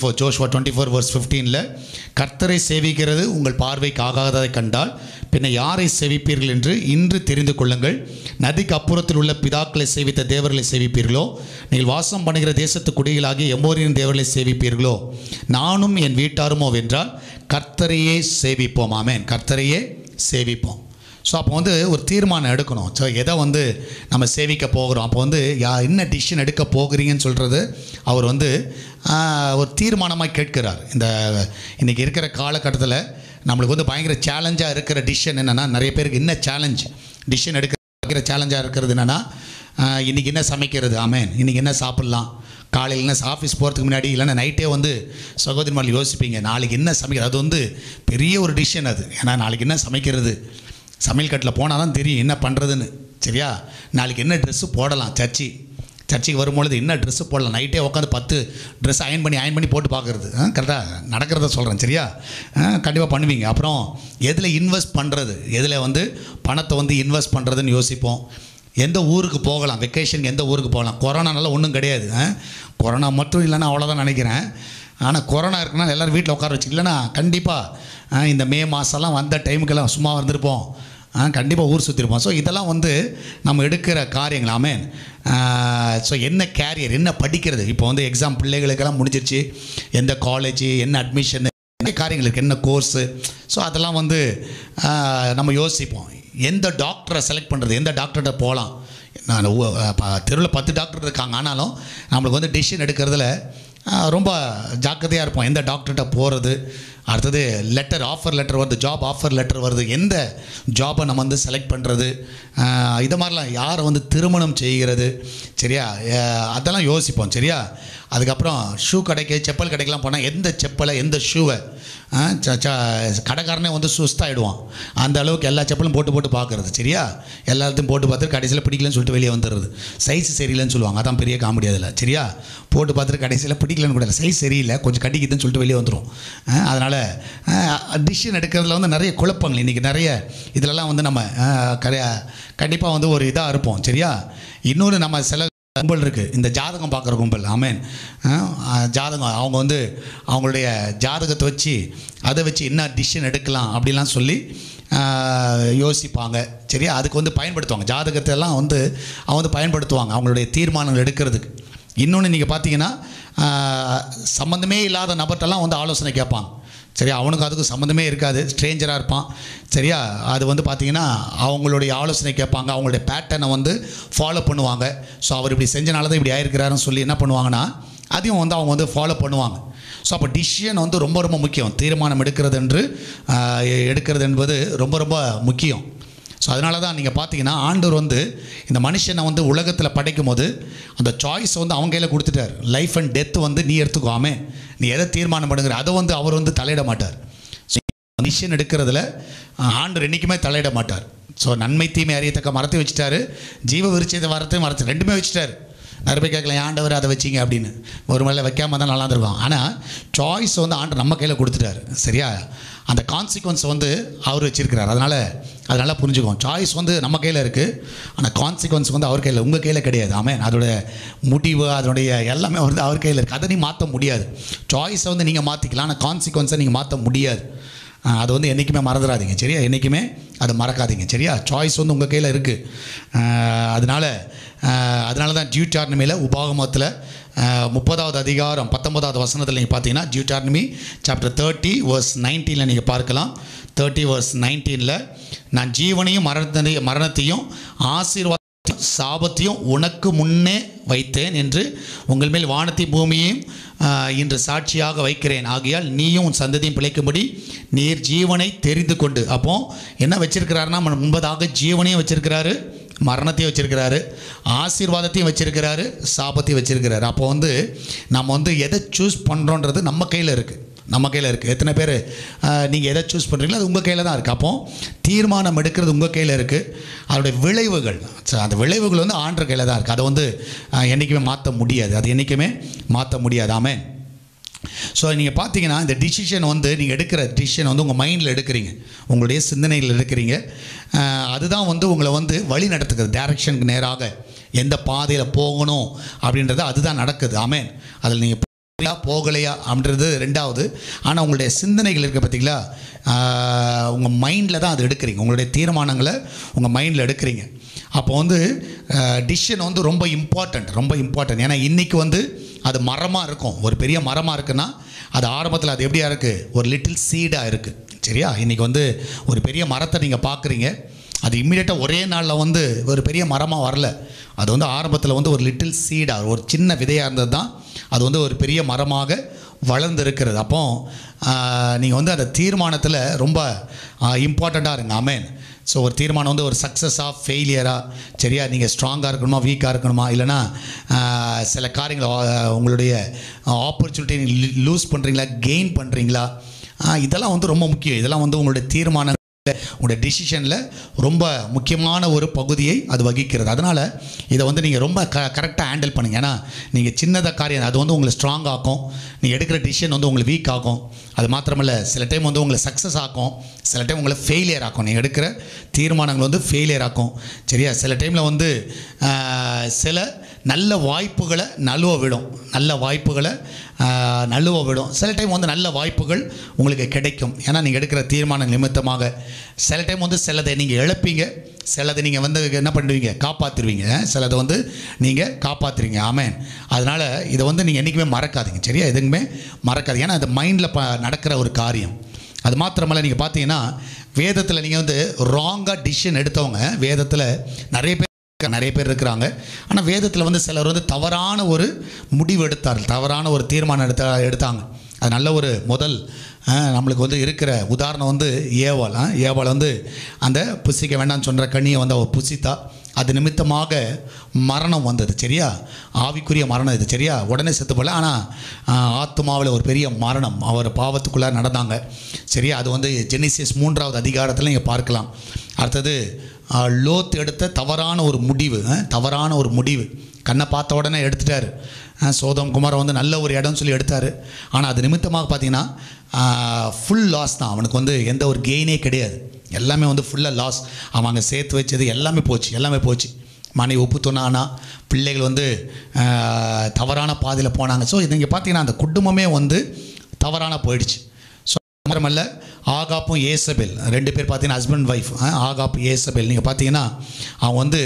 24 verse 15 கர்த்தரை சேவிக்கிறது உங்கள் பார்வைக்கு ஆகாததை கண்டால் பின்ன யாரை சேவிப்பீர்கள் என்று இன்று தெரிந்து கொள்ளுங்கள். நதிக்கு அப்புறத்தில் உள்ள பிதாக்களை சேவித்த தேவர்களை சேவிப்பீர்களோ, நீங்கள் வாசம் பண்ணுகிற தேசத்து குடிகளாகிய எமோரியின் தேவர்களை சேவிப்பீர்களோ, நானும் என் வீட்டாருமோ வென்றால் கர்த்தரையே சேவிப்போம். ஆமென். கர்த்தரையே சேவிப்போம். ஸோ அப்போ வந்து ஒரு தீர்மானம் எடுக்கணும். ஸோ எதை வந்து நம்ம சேவிக்க போகிறோம், அப்போ வந்து என்ன டிசிஷன் எடுக்க போகிறீங்கன்னு சொல்கிறது அவர் வந்து ஒரு தீர்மானமாக கேட்கிறார். இன்றைக்கி இருக்கிற காலகட்டத்தில் நம்மளுக்கு வந்து பயங்கர சேலஞ்சாக இருக்கிற டிசிஷன் என்னென்னா, நிறைய பேருக்கு என்ன டிசிஷன் எடுக்கிற சேலஞ்சாக இருக்கிறது என்னென்னா, இன்றைக்கி என்ன சமைக்கிறது, ஆமென், இன்றைக்கி என்ன சாப்பிட்லாம், காலையில் என்ன ஆஃபீஸ் போகிறதுக்கு முன்னாடி இல்லைன்னா நைட்டே வந்து சகோதரிமார்கள் யோசிப்பீங்க நாளைக்கு என்ன சமைக்கிறது. அது வந்து பெரிய ஒரு டிசிஷன் அது. ஏன்னா நாளைக்கு என்ன சமைக்கிறது, சமையல் கட்டில் போனால் தான் தெரியும் என்ன பண்ணுறதுன்னு. சரியா? நாளைக்கு என்ன ட்ரெஸ்ஸு போடலாம், சர்ச்சுக்கு வரும்பொழுது என்ன ட்ரெஸ்ஸு போடலாம், நைட்டே உட்காந்து 10 ட்ரெஸ் அயன் பண்ணி போட்டு பார்க்குறது. கரெக்டாக நடக்கிறத சொல்கிறேன். சரியா? கண்டிப்பாக பண்ணுவீங்க. அப்புறம் எதில் இன்வெஸ்ட் பண்ணுறது, எதில் வந்து பணத்தை வந்து இன்வெஸ்ட் பண்ணுறதுன்னு யோசிப்போம். எந்த ஊருக்கு போகலாம், வெக்கேஷனுக்கு எந்த ஊருக்கு போகலாம். கொரோனானால ஒன்றும் கிடையாது. கொரோனா மட்டும் இல்லைன்னா அவ்வளோதான் நினைக்கிறேன். ஆனால் கொரோனா இருக்குன்னா எல்லோரும் வீட்டில் உட்கார வச்சு, இல்லைன்னா கண்டிப்பாக இந்த மே மாதம்லாம் வந்த டைமுக்கெல்லாம் சும்மா வந்துருப்போம், கண்டிப்பாக ஊர் சுற்றிருப்போம். ஸோ இதெல்லாம் வந்து நம்ம எடுக்கிற காரியங்கள். ஆமென். ஸோ என்ன கேரியர், என்ன படிக்கிறது, இப்போ வந்து எக்ஸாம் பிள்ளைகளுக்கெல்லாம் முடிஞ்சிருச்சு, எந்த காலேஜ், என்ன அட்மிஷன், என்ன காரியங்கள் இருக்குது, என்ன கோர்ஸு. ஸோ அதெல்லாம் வந்து நம்ம யோசிப்போம். எந்த டாக்டரை செலக்ட் பண்ணுறது, எந்த டாக்டர்கிட்ட போகலாம். நான் தெருவில் 10 டாக்டர் இருக்காங்க, ஆனாலும் நம்மளுக்கு வந்து டிசிஷன் எடுக்கிறதுல ரொம்ப ஜாக்கிரதையாக இருப்போம். எந்த டாக்டர்கிட்ட போகிறது, அடுத்தது ஆஃபர் லெட்டர் வருது, ஜாப் ஆஃபர் லெட்டர் வருது, எந்த ஜாபை நம்ம வந்து செலக்ட் பண்ணுறது, இது மாதிரிலாம் யாரை வந்து திருமணம் செய்கிறது. சரியா? அதெல்லாம் யோசிப்போம். சரியா? அதுக்கப்புறம் ஷூ கடைக்கு, செப்பல் கடைக்கெலாம் போனால் எந்த செப்பலை எந்த ஷூவை, கடைக்காரனே வந்து சுஸ்தாகிடுவான். அந்த அளவுக்கு எல்லா செப்பலும் போட்டு பார்க்குறது. சரியா? எல்லாத்தையும் போட்டு பார்த்துட்டு கடைசியில் பிடிக்கலன்னு சொல்லிட்டு வெளியே வந்துடுறது. சைஸ் சரியில்லைன்னு சொல்லுவாங்க, அதான் பெரிய காமெடி அதில். சரியா? போட்டு பார்த்துட்டு கடைசியில் பிடிக்கலன்னு கூட இல்லை, சைஸ் சரியில்லை, கொஞ்சம் கட்டிக்குதுன்னு சொல்லிட்டு வெளியே வந்துடும். அதனால் டிசிஷன் எடுக்கிறதுல வந்து நிறைய குழப்பங்கள் இன்றைக்கி நிறைய இதிலெல்லாம் வந்து நம்ம கண்டிப்பாக வந்து ஒரு இதாக இருப்போம். சரியா? இன்னொரு நம்ம சில கும்பல் இருக்குது, இந்த ஜாதகம் பார்க்குற கும்பல். ஆமென். ஜாதகம் அவங்க வந்து அவங்களுடைய ஜாதகத்தை வச்சு அதை வச்சு என்ன டிசிஷன் எடுக்கலாம் அப்படிலாம் சொல்லி யோசிப்பாங்க. சரியா? அதுக்கு வந்து பயன்படுத்துவாங்க, ஜாதகத்தை எல்லாம் வந்து அவங்க வந்து பயன்படுத்துவாங்க அவங்களுடைய தீர்மானங்கள் எடுக்கிறதுக்கு. இன்னொன்று நீங்கள் பார்த்தீங்கன்னா சம்மந்தமே இல்லாத நபர்கிட்டலாம் வந்து ஆலோசனை கேட்பாங்க. சரியா? அவனுக்கு அதுக்கு சம்மந்தமே இருக்காது, ஸ்ட்ரேஞ்சராக இருப்பான். சரியா? அது வந்து பார்த்திங்கன்னா அவங்களுடைய ஆலோசனை கேட்பாங்க, அவங்களுடைய பேட்டர்னை வந்து ஃபாலோ பண்ணுவாங்க. ஸோ அவர் இப்படி செஞ்சனால தான் இப்படி ஆயிருக்கிறாருன்னு சொல்லி என்ன பண்ணுவாங்கன்னா அதையும் வந்து அவங்க வந்து ஃபாலோ பண்ணுவாங்க. ஸோ அப்போ டிசிஷன் வந்து ரொம்ப ரொம்ப முக்கியம். தீர்மானம் எடுக்கிறது என்பது ரொம்ப ரொம்ப முக்கியம். ஸோ அதனால தான் நீங்கள் பார்த்தீங்கன்னா ஆண்டவர் வந்து இந்த மனுஷனை வந்து உலகத்தில் படைக்கும் போது அந்த சாய்ஸை வந்து அவங்க கையில் கொடுத்துட்டார். லைஃப் அண்ட் டெத் வந்து நீ எடுத்துக்கோமே, நீ எதை தீர்மானம் பண்ணுங்கிற அதை வந்து அவர் வந்து தலையிட மாட்டார். ஸோ டிசிஷன் எடுக்கிறதுல ஆண்டவர் என்றைக்குமே தலையிட மாட்டார். ஸோ நன்மை தீமை அறியத்தக்க மரத்தை வச்சுட்டாரு, ஜீவ விருட்சத்தை வரத்தையும் ரெண்டுமே வச்சுட்டார். நிறைய பேர் கேட்கலாம் ஆண்டவர் அதை வச்சிங்க அப்படின்னு, ஒரு மேலே வைக்காமல் தான் நல்லா இருந்திருக்கும். ஆனால் சாய்ஸ் வந்து ஆண்டவர் நம்ம கையில் கொடுத்துட்டாரு. சரியா? அந்த கான்சிக்வன்ஸ் வந்து அவர் வச்சுருக்கிறார். அது நல்லா புரிஞ்சுக்கும். சாய்ஸ் வந்து நம்ம கையில் இருக்குது, ஆனால் கான்சிக்வன்ஸ் வந்து அவர் கையில், உங்கள் கையில் கிடையாது. ஆமென். அதோட முடிவு, அதனுடைய எல்லாமே வந்து அவர் கையில் இருக்குது. அதை நீ மாற்ற முடியாது. சாய்ஸை வந்து நீங்கள் மாற்றிக்கலாம், ஆனால் கான்சிக்வன்ஸை நீங்கள் மாற்ற முடியாது. அது வந்து என்றைக்குமே மறந்துடாதீங்க. சரியா? என்றைக்குமே அதை மறக்காதீங்க. சரியா? சாய்ஸ் வந்து உங்கள் கையில் இருக்குது. அதனால தான் டியூட்டார்னமியில் உபாகமத்தில் 30வது அதிகாரம் 19வது வசனத்தில் நீங்கள் பார்த்தீங்கன்னா, டியூட்டார்னமி சாப்டர் 30 verse 19 நீங்கள் பார்க்கலாம். 30 verse 19 நான் ஜீவனையும் மரணத்தையும் ஆசீர்வாதத்தையும் சாபத்தையும் உனக்கு முன்னே வைத்தேன் என்று உங்கள் மேல் வானத்தையும் பூமியையும் இன்று சாட்சியாக வைக்கிறேன். ஆகையால் நீயும் உன் சந்ததியும் பிழைக்கும்படி நீர் ஜீவனை தெரிந்து கொண்டு. அப்போ என்ன வச்சிருக்கிறாருன்னா, முன்பதாக ஜீவனையும் வச்சிருக்கிறாரு, மரணத்தையும் வச்சிருக்கிறாரு, ஆசீர்வாதத்தையும் வச்சிருக்கிறாரு, சாபத்தையும் வச்சிருக்கிறாரு. அப்போ வந்து நம்ம வந்து எதை சூஸ் பண்ணுறோன்றது நம்ம கையில் இருக்குது. எத்தனை பேர் நீங்கள் எதை சூஸ் பண்ணுறீங்களோ அது உங்கள் கையில் தான் இருக்குது. அப்போ தீர்மானம் எடுக்கிறது உங்கள் கையில் இருக்குது. அதோடைய விளைவுகள், அந்த விளைவுகள் வந்து ஆண்டவர் கையில் தான் இருக்குது. அதை வந்து என்றைக்குமே மாற்ற முடியாது. ஆமென். ஸோ நீங்கள் பார்த்தீங்கன்னா, இந்த டிசிஷன் வந்து நீங்கள் எடுக்கிற டிசிஷன் வந்து உங்கள் மைண்டில் எடுக்கிறீங்க, உங்களுடைய சிந்தனைகள் எடுக்கிறீங்க. அதுதான் வந்து உங்களை வந்து வழி நடத்துக்கிறது, டைரக்ஷனுக்கு நேராக எந்த பாதையில் போகணும் அப்படின்றது அதுதான் நடக்குது. ஆமென். அதில் நீங்கள் போகலையா அப்படின்றது ரெண்டாவது. ஆனால் உங்களுடைய சிந்தனைகள் இருக்க பார்த்தீங்களா, உங்கள் மைண்டில் தான் அது எடுக்கிறீங்க. உங்களுடைய தீர்மானங்களை உங்கள் மைண்டில் எடுக்கிறீங்க. அப்போ வந்து டிசிஷன் வந்து ரொம்ப இம்பார்ட்டன்ட். ஏன்னா இன்றைக்கி வந்து அது மரமாக இருக்கும், ஒரு பெரிய மரமாக இருக்குன்னா அது ஆரம்பத்தில் அது எப்படியா இருக்குது, ஒரு லிட்டில் சீடாக இருக்குது. சரியா? இன்றைக்கி வந்து ஒரு பெரிய மரத்தை நீங்கள் பார்க்குறீங்க, அது இம்மிடியேட்டாக ஒரே நாளில் வந்து ஒரு பெரிய மரமாக வரல. அது வந்து ஆரம்பத்தில் வந்து ஒரு லிட்டில் சீடாக, ஒரு சின்ன விதையாக இருந்தது தான் அது வந்து ஒரு பெரிய மரமாக வளர்ந்து இருக்கிறது. அப்போ நீங்கள் வந்து அந்த தீர்மானத்தில் ரொம்ப இம்பார்ட்டண்ட்டாக இருங்க. ஆமென். ஸோ ஒரு தீர்மானம் வந்து ஒரு சக்ஸஸாக ஃபெயிலியராக, சரியா, நீங்கள் ஸ்ட்ராங்காக இருக்கணுமா வீக்காக இருக்கணுமா, இல்லைனா சில காரியங்கள் உங்களுடைய ஆப்பர்ச்சுனிட்டி நீங்கள் லூஸ் பண்ணுறீங்களா கெயின் பண்ணுறீங்களா, இதெல்லாம் வந்து ரொம்ப முக்கியம். இதெல்லாம் வந்து உங்களுடைய தீர்மானம், உங்களுடைய டிசிஷனில் ரொம்ப முக்கியமான ஒரு பகுதியை அது வகிக்கிறது. அதனால் இதை வந்து நீங்கள் ரொம்ப கரெக்டாக ஹேண்டில் பண்ணுங்கள். ஏன்னா நீங்கள் சின்னதாக காரியம் அது வந்து உங்களை ஸ்ட்ராங் ஆக்கும், நீங்கள் எடுக்கிற டிசிஷன் வந்து உங்களை வீக் ஆகும். அது மாத்திரமல்ல, சில டைம் வந்து உங்களை சக்ஸஸ் ஆக்கும், சில டைம் உங்களை ஃபெயிலியர் ஆக்கும். நீங்கள் எடுக்கிற தீர்மானங்கள் வந்து ஃபெயிலியர் ஆக்கும். சரியா? சில டைமில் வந்து சில நல்ல வாய்ப்புகளை நழுவ விடும். சில டைம் வந்து நல்ல வாய்ப்புகள் உங்களுக்கு கிடைக்கும். ஏன்னா நீங்கள் எடுக்கிற தீர்மானம் நிமித்தமாக சில டைம் வந்து சிலதை நீங்கள் இழப்பீங்க, சிலதை நீங்கள் வந்து என்ன பண்ணுவீங்க, காப்பாற்றுவீங்க. சிலதை வந்து நீங்கள் காப்பாற்றுவீங்க. ஆமென். அதனால் இதை வந்து நீங்கள் என்றைக்குமே மறக்காதீங்க. சரியா? எதுக்குமே மறக்காதீங்க. ஏன்னா அது மைண்டில் நடக்கிற ஒரு காரியம். அது மாத்திரமல்ல, நீங்கள் பார்த்தீங்கன்னா வேதத்தில் நீங்கள் வந்து ராங்காக டிசிஷன் எடுத்தவங்க வேதத்தில் நிறைய பேர் இருக்கிறாங்க. ஆனால் வேதத்தில் வந்து சிலர் வந்து தவறான ஒரு முடிவு எடுத்தார்கள், தவறான ஒரு தீர்மானம் எடுத்தாங்க. அது நல்ல ஒரு முதல் நம்மளுக்கு வந்து இருக்கிற உதாரணம் வந்து ஏவாள் வந்து அந்த புசிக்க வேண்டாம்னு சொல்கிற கனியை வந்து அவள் புசித்தா, அது நிமித்தமாக மரணம் வந்தது. சரியா? ஆவிக்குரிய மரணம் இது. சரியா? உடனே செத்து போகல, ஆனால் ஆத்மாவில் ஒரு பெரிய மரணம், அவர் பாவத்துக்குள்ளே நடந்தாங்க. சரியா? அது வந்து ஜெனிசிஸ் 3வது அதிகாரத்தில் நீங்கள் பார்க்கலாம். அடுத்தது லோத் எடுத்த தவறான ஒரு முடிவு, கண்ணை பார்த்த உடனே எடுத்துட்டார். சோதம் குமாரை வந்து நல்ல ஒரு இடம்னு சொல்லி எடுத்தார். ஆனால் அது நிமித்தமாக பார்த்தீங்கன்னா ஃபுல் லாஸ் தான். அவனுக்கு வந்து எந்த ஒரு கெயினே கிடையாது. எல்லாமே வந்து ஃபுல்லாக லாஸ். அவன் அங்கே சேர்த்து வச்சது எல்லாமே போச்சு. மனைவி உப்பு தொன்னானா, பிள்ளைகள் வந்து தவறான பாதையில் போனாங்க. ஸோ இது இங்கே பார்த்தீங்கன்னா அந்த குடும்பமே வந்து தவறான போயிடுச்சு. ஸோ மட்டுமல்ல, ஆகாப்பும் ஏசபேல் 2 பேர் பார்த்தீங்கன்னா ஹஸ்பண்ட் ஒய்ஃப். ஆகாப்பு ஏசபேல் நீங்கள் பார்த்தீங்கன்னா அவங்க வந்து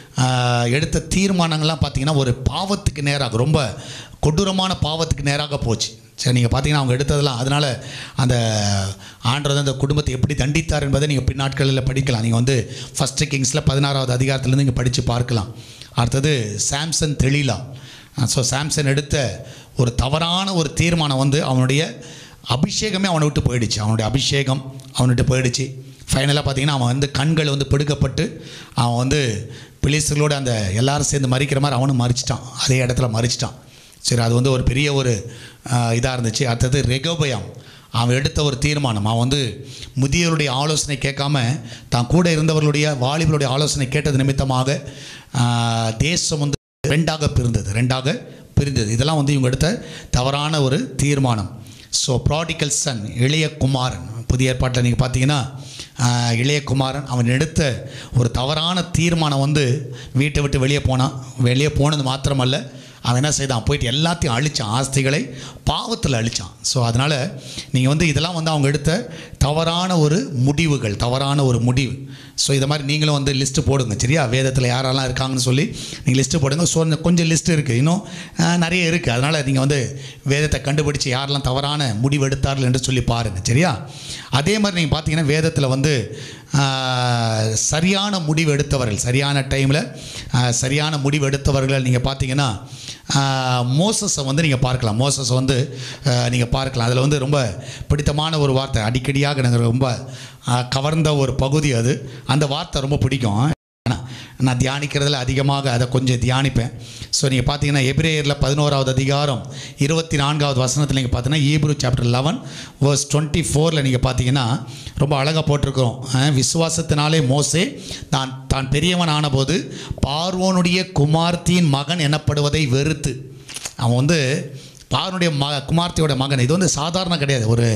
எடுத்த தீர்மானங்கள்லாம் பார்த்தீங்கன்னா ஒரு பாவத்துக்கு நேராக, ரொம்ப கொடூரமான பாவத்துக்கு நேராக போச்சு. சரி, நீங்கள் பார்த்தீங்கன்னா அவங்க எடுத்ததெல்லாம். அதனால் அந்த ஆண்டவர் அந்த குடும்பத்தை எப்படி தண்டித்தார் என்பதை நீங்கள் பின்னாட்களில் படிக்கலாம். நீங்கள் வந்து 1 கிங்ஸில் 16வது அதிகாரத்துலேருந்து நீங்கள் படித்து பார்க்கலாம். அடுத்தது சாம்சன் தெளிலா. ஸோ சாம்சன் எடுத்த ஒரு தவறான ஒரு தீர்மானம் வந்து அவனுடைய அபிஷேகமே அவனை விட்டு போயிடுச்சு. அவன்கிட்ட போயிடுச்சு. ஃபைனலாக பார்த்தீங்கன்னா அவன் வந்து கண்கள் வந்து பிடுக்கப்பட்டு அவன் வந்து பிலிஸ்தர்களோடு அந்த எல்லாரும் சேர்ந்து மறிக்கிற மாதிரி அவனும் மறிச்சிட்டான், அதே இடத்துல மறிச்சிட்டான். சரி, அது வந்து ஒரு பெரிய ஒரு இதாக இருந்துச்சு. அடுத்தது ரெகோபயாம், அவன் எடுத்த ஒரு தீர்மானம், அவன் வந்து முதியோருடைய ஆலோசனை கேட்காம தான் கூட இருந்தவர்களுடைய வாலிபர்களுடைய ஆலோசனை கேட்டது நிமித்தமாக தேசம் வந்து ரெண்டாக பிரிந்தது. இதெல்லாம் வந்து இவங்க எடுத்த தவறான ஒரு தீர்மானம். ஸோ ப்ராடிகல் சன், இளைய குமாரன், புதிய ஏற்பாட்டில் நீங்கள் பார்த்தீங்கன்னா இளைய குமாரன் அவன் எடுத்த ஒரு தவறான தீர்மானம் வந்து வீட்டை விட்டு வெளியே போனது மாத்திரமல்ல, அவன் என்ன செய்தான், போயிட்டு எல்லாத்தையும் அழித்தான், ஆஸ்திகளை பாவத்தில் அழித்தான். ஸோ அதனால் நீங்கள் வந்து இதெல்லாம் வந்து அவங்க எடுத்த தவறான ஒரு முடிவு. ஸோ இதை மாதிரி நீங்களும் வந்து லிஸ்ட்டு போடுங்க, சரியா? வேதத்தில் யாரெல்லாம் இருக்காங்கன்னு சொல்லி நீங்கள் லிஸ்ட்டு போடுங்க. ஸோ கொஞ்சம் லிஸ்ட்டு இருக்குது, இன்னும் நிறைய இருக்குது. அதனால் நீங்கள் வந்து வேதத்தை கண்டுபிடிச்சி யாரெல்லாம் தவறான முடிவு எடுத்தார்கள் என்று சொல்லி பாருங்கள், சரியா? அதே மாதிரி நீங்கள் பார்த்தீங்கன்னா வேதத்தில் வந்து சரியான முடிவு எடுத்தவர்கள், சரியான டைமில் சரியான முடிவு எடுத்தவர்கள் நீங்கள் பார்த்தீங்கன்னா மோசஸை வந்து நீங்கள் பார்க்கலாம். அதில் வந்து ரொம்ப பிடித்தமான ஒரு வார்த்தை, அடிக்கடியாக எனக்கு ரொம்ப கவர்ந்த ஒரு பகுதி அது. அந்த வார்த்தை ரொம்ப பிடிக்கும். நான் தியானிக்கிறதுல அதிகமாக அதை கொஞ்சம் தியானிப்பேன். ஸோ நீங்கள் பார்த்தீங்கன்னா எபிரேயரில் 11வது அதிகாரம் 24வது வசனத்தில் நீங்கள் பார்த்தீங்கன்னா Hebrew chapter 11 verse 24 நீங்கள் பார்த்தீங்கன்னா ரொம்ப அழகாக போட்டிருக்கிறோம். விசுவாசத்தினாலே மோசே தான் பெரியவன் ஆனபோது பார்வோனுடைய குமார்த்தியின் மகன் எனப்படுவதை வெறுத்து, அவன் வந்து பார்வோனுடைய குமார்த்தியோட மகன், இது வந்து சாதாரண கிடையாது, ஒரு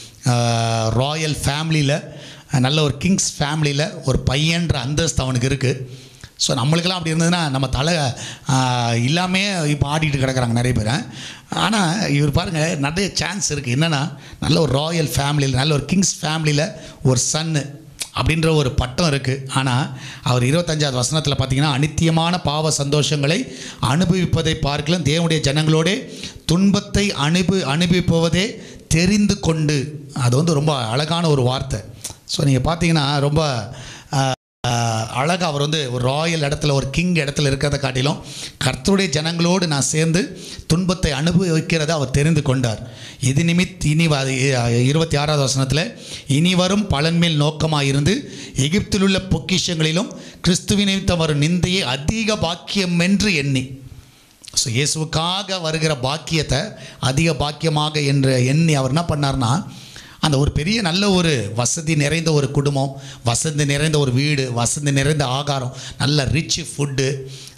ராயல் ஃபேமிலியில், நல்ல ஒரு கிங்ஸ் ஃபேமிலியில் ஒரு பையன்ற அந்தஸ்து அவனுக்கு இருக்குது. ஸோ நம்மளுக்கெல்லாம் அப்படி இருந்ததுன்னா நம்ம தலை இல்லாமே இப்போ ஆடிட்டு கிடக்கிறாங்க நிறைய பேர். ஆனால் இவர் பாருங்கள், நிறைய சான்ஸ் இருக்குது. என்னென்னா நல்ல ஒரு ராயல் ஃபேமிலியில், நல்ல ஒரு கிங்ஸ் ஃபேமிலியில் ஒரு சன்னு அப்படின்ற ஒரு பட்டம் இருக்குது. ஆனால் அவர் 25வது வசனத்தில் பார்த்தீங்கன்னா அநித்தியமான பாவ சந்தோஷங்களை அனுபவிப்பதை பார்க்கலாம் தேவனுடைய ஜனங்களோட துன்பத்தை அனுபவிப்பதே தெரிந்து கொண்டு, அது வந்து ரொம்ப அழகான ஒரு வார்த்தை. ஸோ நீங்கள் பார்த்தீங்கன்னா ரொம்ப அழகாக அவர் வந்து ஒரு ராயல் இடத்துல, ஒரு கிங் இடத்துல இருக்கிறத காட்டிலும் கர்த்தருடைய ஜனங்களோடு நான் சேர்ந்து துன்பத்தை அனுபவிக்கிறத அவர் தெரிந்து கொண்டார். இது நிமித் இனி 26வது வசனத்தில் இனி வரும் பலன்மேல் நோக்கமாக இருந்து எகிப்தில் உள்ள பொக்கிஷங்களிலும் கிறிஸ்துவின் நிமித்தம் வரும் நிந்தையை அதிக பாக்கியம் என்று எண்ணி. ஸோ இயேசுவுக்காக வருகிற பாக்கியத்தை அதிக பாக்கியமாக என்று எண்ணி அவர் என்ன பண்ணார்னா, அந்த ஒரு பெரிய நல்ல ஒரு வசதி நிறைந்த ஒரு குடும்பம், வசதி நிறைந்த ஒரு வீடு, வசதி நிறைந்த ஆகாரம், நல்ல ரிச் ஃபுட்டு,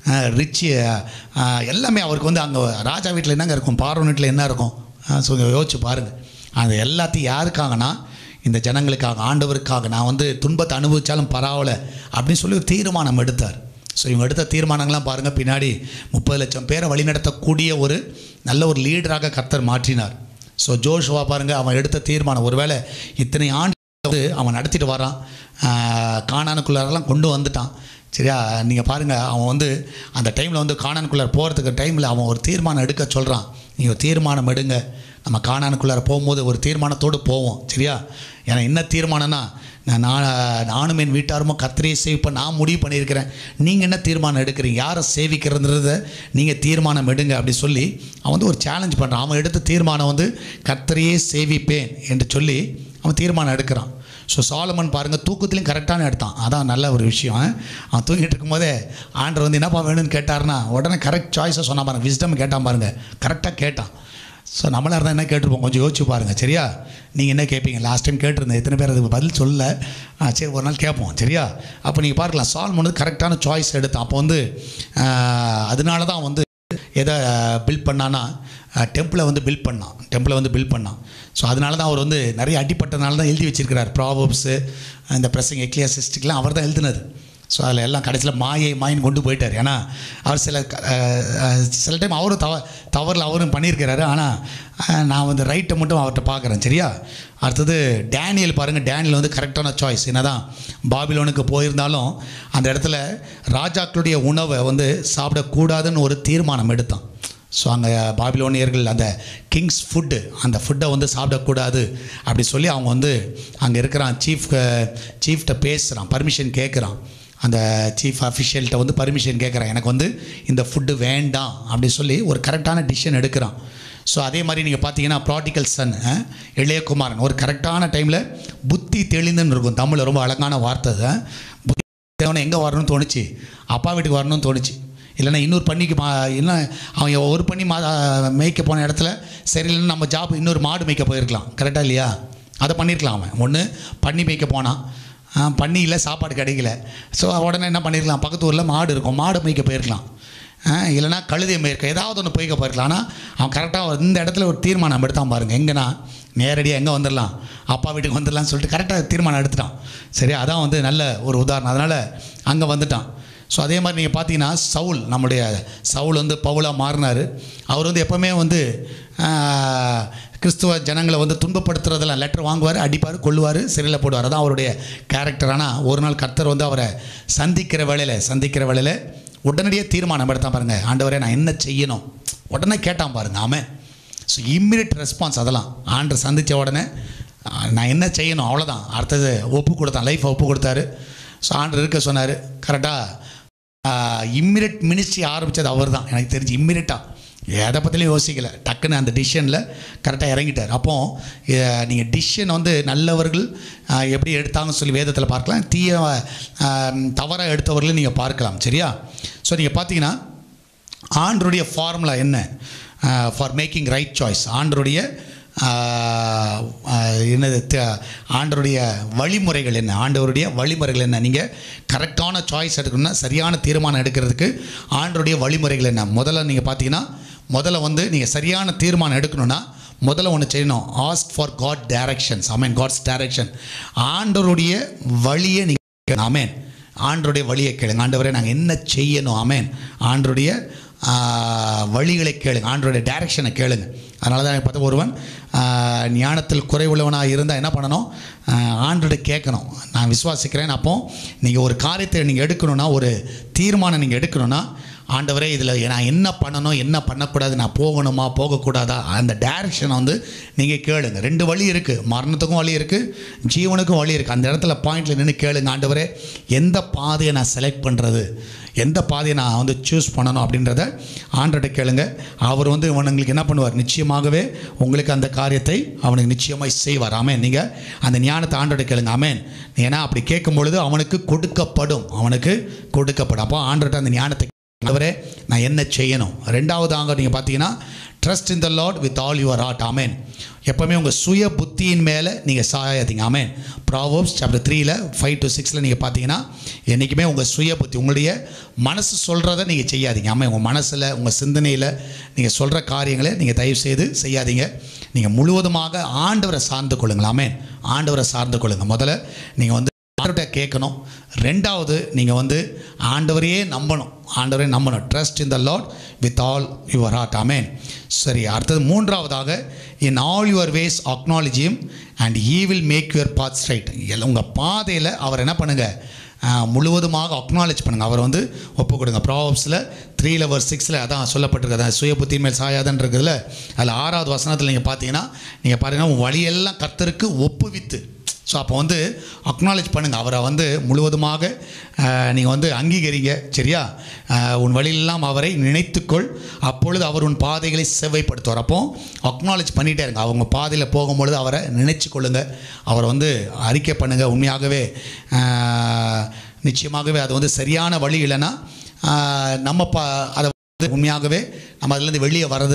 எல்லாமே அவருக்கு வந்து அங்கே ராஜா வீட்டில் என்னங்க இருக்கும், பார்வன் வீட்டில் என்ன இருக்கும்? ஸோ யோசிச்சு பாருங்கள். அந்த எல்லாத்தையும் யாருக்காகனா, இந்த ஜனங்களுக்காக, ஆண்டவருக்காக. நான் வந்து துன்பத்தை அனுபவித்தாலும் பரவாயில்ல அப்படின்னு சொல்லி ஒரு தீர்மானம் எடுத்தார். ஸோ இவங்க எடுத்த தீர்மானங்கள்லாம் பாருங்கள், பின்னாடி 30 லட்சம் பேரை வழிநடத்தக்கூடிய ஒரு நல்ல ஒரு லீடராக கர்த்தர் மாற்றினார். ஸோ ஜோஷுவா பாருங்கள், அவன் எடுத்த தீர்மானம், ஒருவேளை இத்தனை ஆண்டு வந்து அவன் நடத்திட்டு வரான், கானானுக்குள்ளாரெல்லாம் கொண்டு வந்துட்டான், சரியா? நீங்கள் பாருங்கள், அவன் வந்து அந்த டைமில் வந்து கானானுக்குள்ளார போகிறதுக்கு டைமில் அவன் ஒரு தீர்மானம் எடுக்க சொல்கிறான். நீங்கள் ஒரு தீர்மானம் எடுங்க, நம்ம கானானுக்குள்ளார போகும்போது ஒரு தீர்மானத்தோடு போவோம், சரியா? ஏன்னா என்ன தீர்மானம்னா, நானும் என் வீட்டாருமோ கர்த்தரையே சேவிப்பேன் நான் முடிவு பண்ணியிருக்கிறேன். நீங்கள் என்ன தீர்மானம் எடுக்கிறீங்க, யாரை சேவிக்கிறதுன்றத நீங்கள் தீர்மானம் எடுங்க அப்படி சொல்லி அவன் வந்து ஒரு சேலஞ்ச் பண்ணுறான். அவன் எடுத்த தீர்மானம் வந்து கர்த்தரையே சேவிப்பேன் என்று சொல்லி அவன் தீர்மானம் எடுக்கிறான். ஸோ சாலமன் பாருங்கள், தூக்கத்துலேயும் கரெக்டான எடுத்தான். அதான் நல்ல ஒரு விஷயம். அவன் தூங்கிட்டு இருக்கும்போதே ஆண்டவர் வந்து என்னப்பா வேணும்னு கேட்டார்னா உடனே கரெக்ட் சாய்ஸை சொன்னான் பாருங்கள், விஸ்டம் கேட்டான் பாருங்கள், கரெக்டாக கேட்டான். ஸோ நம்மளாக இருந்தால் என்ன கேட்டிருப்போம், கொஞ்சம் யோசிச்சு பாருங்கள், சரியா? நீங்கள் என்ன கேட்பீங்க? லாஸ்ட் டைம் கேட்டிருந்தேன், எத்தனை பேர் அதுக்கு பதில் சொல்ல, சரி ஒரு நாள் கேட்போம், சரியா? அப்போ நீங்கள் பார்க்கலாம், சால்மன் வந்து கரெக்டான சாய்ஸ் எடுத்தான். அப்போ வந்து அதனால தான் வந்து எதை பில்ட் பண்ணான்னா, டெம்பிளை வந்து பில்ட் பண்ணான். ஸோ அதனால தான் அவர் வந்து நிறைய அடிப்பட்டனால தான் எழுதி வச்சிருக்கிறார். ப்ராவர்ப்ஸு, இந்த பிரசங்க, எக்லியாசிஸ்டிக்லாம் அவர் தான் எழுதினது. ஸோ அதில் எல்லாம் கடைசியில் மாயின்னு கொண்டு போயிட்டார். ஏன்னா அவர் சில டைம் அவரும் தவறில் அவரும் பண்ணியிருக்கிறாரு. ஆனால் நான் வந்து ரைட்டை மட்டும் அவர்கிட்ட பார்க்குறேன், சரியா? அடுத்தது டேனியல் பாருங்கள், டேனியல் வந்து கரெக்டான சாய்ஸ். என்ன தான் பாபிலோனுக்கு போயிருந்தாலும் அந்த இடத்துல ராஜாக்களுடைய உணவை வந்து சாப்பிடக்கூடாதுன்னு ஒரு தீர்மானம் எடுத்தான். ஸோ அங்கே பாபிலோனியர்கள் அந்த கிங்ஸ் ஃபுட்டு, அந்த ஃபுட்டை வந்து சாப்பிடக்கூடாது அப்படி சொல்லி அவங்க வந்து அங்கே இருக்கிறான் சீஃப்கிட்ட பேசுகிறான், பர்மிஷன் கேட்குறான். அந்த சீஃப் அஃபிஷியல்கிட்ட வந்து பர்மிஷன் கேட்குறான், எனக்கு வந்து இந்த ஃபுட்டு வேண்டாம் அப்படி சொல்லி ஒரு கரெக்டான டிசிஷன் எடுக்கிறான். ஸோ அதே மாதிரி நீங்கள் பார்த்தீங்கன்னா ப்ராடிகல் சன், இளையகுமாரன், ஒரு கரெக்டான டைமில் புத்தி தெளிந்துன்னு இருக்கும். தமிழில் ரொம்ப அழகான வார்த்தை தான். புத்தி தெளிந்தவனை எங்கே வரணும்னு தோணுச்சு, அப்பா வீட்டுக்கு வரணும்னு தோணுச்சு. இல்லைன்னா இன்னொரு பண்ணிக்கு என்ன அவன் ஒரு பண்ணி மேய்க்க போன இடத்துல சரியில்லைன்னு நம்ம ஜாப் இன்னொரு மாடு மேய்க்க போயிருக்கலாம், கரெக்டாக இல்லையா? அதை பண்ணியிருக்கலாம். அவன் ஒன்று பண்ணி மேய்க்க போனான், பண்ணி இல்லை சாப்பாடு கிடைக்கல. ஸோ உடனே என்ன பண்ணியிருக்கலாம், பக்கத்து ஊரில் மாடு இருக்கும், மாடு மேய்க்க போயிருக்கலாம். இல்லைனா கழுதை மேய்க்க ஏதாவது ஒன்று போய்க்க போயிருக்கலாம். ஆனால் அவன் கரெக்டாக இந்த இடத்துல ஒரு தீர்மானம் எடுத்தான் பாருங்கள். எங்கன்னா நேரடியாக எங்கே வந்துடலாம், அப்பா வீட்டுக்கு வந்துடலாம்னு சொல்லிட்டு கரெக்டாக தீர்மானம் எடுத்துட்டான். சரி, அதான் வந்து நல்ல ஒரு உதாரணம். அதனால் அங்கே வந்துட்டான். ஸோ அதே மாதிரி நீங்கள் பார்த்தீங்கன்னா நம்முடைய சவுல் வந்து பவுலாக மாறினார். அவர் வந்து எப்போவுமே வந்து கிறிஸ்துவ ஜனங்களை வந்து துன்பப்படுத்துறதெல்லாம் லெட்டர் வாங்குவார், அடிப்பார், கொள்ளுவார், சிறையில் போடுவார். அதான் அவருடைய கேரக்டர். ஆனால் ஒரு நாள் கர்த்தர் வந்து அவரை சந்திக்கிற வேளையில் உடனடியாக தீர்மானம் எடுத்தான் பாருங்கள். ஆண்டவரே நான் என்ன செய்யணும் உடனே கேட்டான் பாருங்கள். ஆமாம். So immediate response. அதெல்லாம் ஆண்டவர் சந்தித்த உடனே நான் என்ன செய்யணும் அவ்வளோதான். அடுத்தது ஒப்பு கொடுத்தான், லைஃப்பை ஒப்பு கொடுத்தாரு. ஸோ ஆண்டவர் இருக்க சொன்னார். கரெக்டாக இம்மிடியட் மினிஸ்ட்ரி ஆரம்பித்தது அவர் தான் எனக்கு தெரிஞ்சு. இம்மிடியட்டாக எதை பற்றிலையும் யோசிக்கலை, டக்குன்னு அந்த டிசிஷனில் கரெக்டாக இறங்கிட்டார். அப்போது நீங்கள் டிசிஷன் வந்து நல்லவர்கள் எப்படி எடுத்தாங்கன்னு சொல்லி வேதத்தில் பார்க்கலாம், தவறாக எடுத்தவர்களையும் நீங்கள் பார்க்கலாம். சரியா? ஸோ நீங்கள் பார்த்தீங்கன்னா ஆண்டருடைய ஃபார்முலா என்ன ஃபார் மேக்கிங் ரைட் சாய்ஸ், ஆண்டருடைய ஆண்டருடைய வழிமுறைகள் என்ன, நீங்கள் கரெக்டான சாய்ஸ் எடுக்கணும்னா, சரியான தீர்மானம் எடுக்கிறதுக்கு ஆண்டருடைய வழிமுறைகள் என்ன. முதல்ல நீங்கள் பார்த்தீங்கன்னா வந்து நீங்கள் சரியான தீர்மானம் எடுக்கணும்னா முதல்ல ஒன்று செய்யணும், ask for God directions. Amen. God's direction, ஆண்டருடைய வழியை நீங்கள், ஆமேன், ஆண்டருடைய வழியை கேளுங்க. ஆண்டவரே நாங்கள் என்ன செய்யணும், ஆமேன், ஆண்டருடைய வழிகளை கேளுங்க, ஆண்டருடைய டைரக்ஷனை கேளுங்க. அதனால தான் பார்த்தா ஒருவன் ஞானத்தில் குறைவுள்ளவனாக இருந்தால் என்ன பண்ணணும், ஆண்டருடைய கேட்கணும். நான் விசுவாசிக்கிறேன். அப்போது நீங்கள் ஒரு காரியத்தை நீங்கள் எடுக்கணும்னா, ஒரு தீர்மானம் நீங்கள் எடுக்கணும்னா, ஆண்டவரே இதில் நான் என்ன பண்ணணும், என்ன பண்ணக்கூடாது, நான் போகணுமா போகக்கூடாதா, அந்த டைரக்ஷனை வந்து நீங்கள் கேளுங்க. 2 வழி இருக்குது, மரணத்துக்கும் வழி இருக்குது, ஜீவனுக்கும் வழி இருக்குது. அந்த இடத்துல பாயிண்டில் நின்று கேளுங்க. ஆண்டவரே எந்த பாதையை நான் செலக்ட் பண்ணுறது, எந்த பாதையை நான் வந்து சூஸ் பண்ணணும் அப்படின்றத ஆண்டவர்கிட்ட கேளுங்க. அவர் வந்து உங்களுக்கு என்ன பண்ணுவார், நிச்சயமாகவே உங்களுக்கு அந்த காரியத்தை அவனுக்கு நிச்சயமாக செய்வார். ஆமேன். நீங்கள் அந்த ஞானத்தை ஆண்டவர்கிட்ட கேளுங்க. ஆமேன். ஏன்னா அப்படி கேட்கும் பொழுது அவனுக்கு கொடுக்கப்படும். அப்போ ஆண்டவர்கிட்ட அந்த ஞானத்தை, ஆண்டவரே நான் என்ன செய்யணும். 2வது நீங்கள் பார்த்தீங்கன்னா trust in the Lord with all your heart. Amen. எப்போவுமே உங்கள் சுய புத்தியின் மேலே நீங்கள் சாயாதீங்க. ஆமேன். ப்ராவர்ப்ஸ் சாப்டர் 3 5 to 6 நீங்கள் பார்த்தீங்கன்னா என்றைக்குமே உங்கள் சுய புத்தி, உங்களுடைய மனசு சொல்கிறத நீங்கள் செய்யாதீங்க. ஆமாம். உங்கள் மனசில், உங்கள் சிந்தனையில் நீங்கள் சொல்கிற காரியங்களை நீங்கள் தயவு செய்து செய்யாதீங்க. நீங்கள் முழுவதுமாக ஆண்டவரை சார்ந்து கொள்ளுங்கள். ஆமேன். ஆண்டவரை சார்ந்து கொள்ளுங்கள். முதல்ல நீங்கள் வந்து ஆண்டவர்கிட்ட கேட்கணும். 2வது நீங்கள் வந்து ஆண்டவரையே நம்பணும். Trust in the Lord with all your heart. Amen. சரி, அடுத்தது 3வதாக in all your ways acknowledge him and he will make your path straight. உங்கள் பாதையில் அவர் என்ன பண்ணுங்கள், முழுவதுமாக அக்னாலேஜ் பண்ணுங்கள், அவரை வந்து ஒப்பு கொடுங்க. ப்ராவர்ப்ஸில் 3 verse 6 அதான் சொல்லப்பட்டிருக்கு. அதான் சுய புத்தி மேல் சாயாதன்றதுல அதில் 6வது வசனத்தில் நீங்கள் பார்த்தீங்கன்னா உன் வழியெல்லாம் கர்த்தருக்கு ஒப்புவித்து. ஸோ அப்போ வந்து அக்னாலேஜ் பண்ணுங்கள், அவரை வந்து முழுவதுமாக நீங்கள் வந்து அங்கீகரிங்க. சரியா? உன் வழியெல்லாம் அவரை நினைத்துக்கொள், அப்பொழுது அவர் உன் பாதைகளை செவ்வைப்படுத்துவார். அப்போ அக்னாலேஜ் பண்ணிகிட்டே இருங்க. அவங்க பாதையில் போகும்பொழுது அவரை நினைச்சு கொள்ளுங்கள், அவரை வந்து அறிக்கை பண்ணுங்கள். உண்மையாகவே நிச்சயமாகவே அது வந்து சரியான வழி இல்லைன்னா நம்ம அதை உண்மையாகவே நம்ம அதுலேருந்து வெளியே வர்றது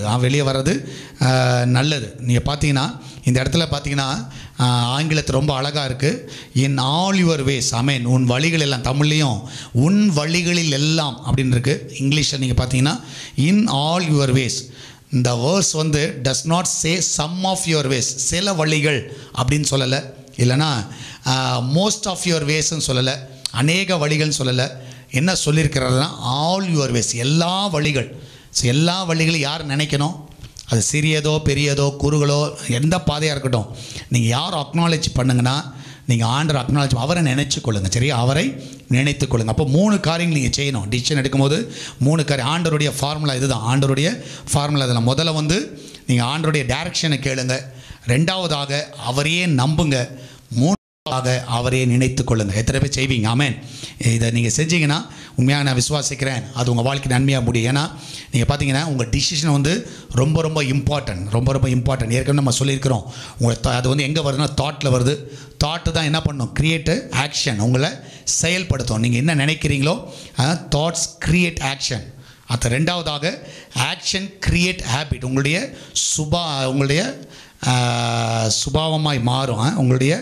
நல்லது. நீங்கள் பார்த்தீங்கன்னா இந்த இடத்துல பார்த்தீங்கன்னா ஆங்கிலத்தில் ரொம்ப அழகாக இருக்குது. In all your ways. Amen. உன் வழிகள் எல்லாம், தமிழ்லேயும் உன் வழிகளில் எல்லாம் அப்படின்னு இருக்குது. இங்கிலீஷில் நீங்கள் பார்த்தீங்கன்னா இன் ஆல் யுவர் வேஸ். இந்த வேர்ஸ் வந்து does not say some of your ways, சில வழிகள் அப்படின்னு சொல்லலை, இல்லைனா மோஸ்ட் ஆஃப் யுவர் வேஸ்ன்னு சொல்லலை, அநேக வழிகள்னு சொல்லலை. என்ன சொல்லியிருக்கிறதுனா ஆல் யுவர் வேஸ், எல்லா வழிகள். ஸோ எல்லா வழிகளும் யார் நினைக்கணும், அது சிறியதோ பெரியதோ குறுகளோ எந்த பாதையாக இருக்கட்டும், நீங்கள் யார் அக்னாலேஜ் பண்ணுங்கன்னா நீங்கள் ஆண்டர் அக்னாலேஜ், அவரை நினைச்சு கொள்ளுங்கள். சரியா? அவரை நினைத்து கொள்ளுங்கள். அப்போ 3 காரியங்கள் நீங்கள் செய்யணும். டிசிஷன் எடுக்கும்போது 3 காரியம். ஆண்டருடைய ஃபார்முலா இதுதான். ஆண்டருடைய ஃபார்முலா இதில் முதல்ல வந்து நீங்கள் ஆண்டருடைய டைரக்ஷனை கேளுங்க. 2வதாக அவரையே நம்புங்க. 3வதாக அவரையே நினைத்து கொள்ளுங்கள். எத்தனை பேர் செய்வீங்க? ஆமேன். இதை நீங்கள் செஞ்சீங்கன்னா உண்மையாக நான் விசுவாசிக்கிறேன் அது உங்கள் வாழ்க்கை நன்மையாக முடியும். ஏன்னா நீங்கள் பார்த்தீங்கன்னா உங்கள் டிசிஷன் வந்து ரொம்ப இம்பார்ட்டன்ட். ஏற்கனவே நம்ம சொல்லியிருக்கிறோம். உங்கள் அது வந்து எங்கே வருதுன்னா தாட்டில் வருது. தாட்டு தான் என்ன பண்ணணும், கிரியேட் ஆக்ஷன், உங்களை செயல்படுத்தும். நீங்கள் என்ன நினைக்கிறீங்களோ தாட்ஸ் கிரியேட் ஆக்ஷன். அது 2வதாக ஆக்ஷன் கிரியேட் ஹேபிட். உங்களுடைய சுபாவமாய் மாறும், உங்களுடைய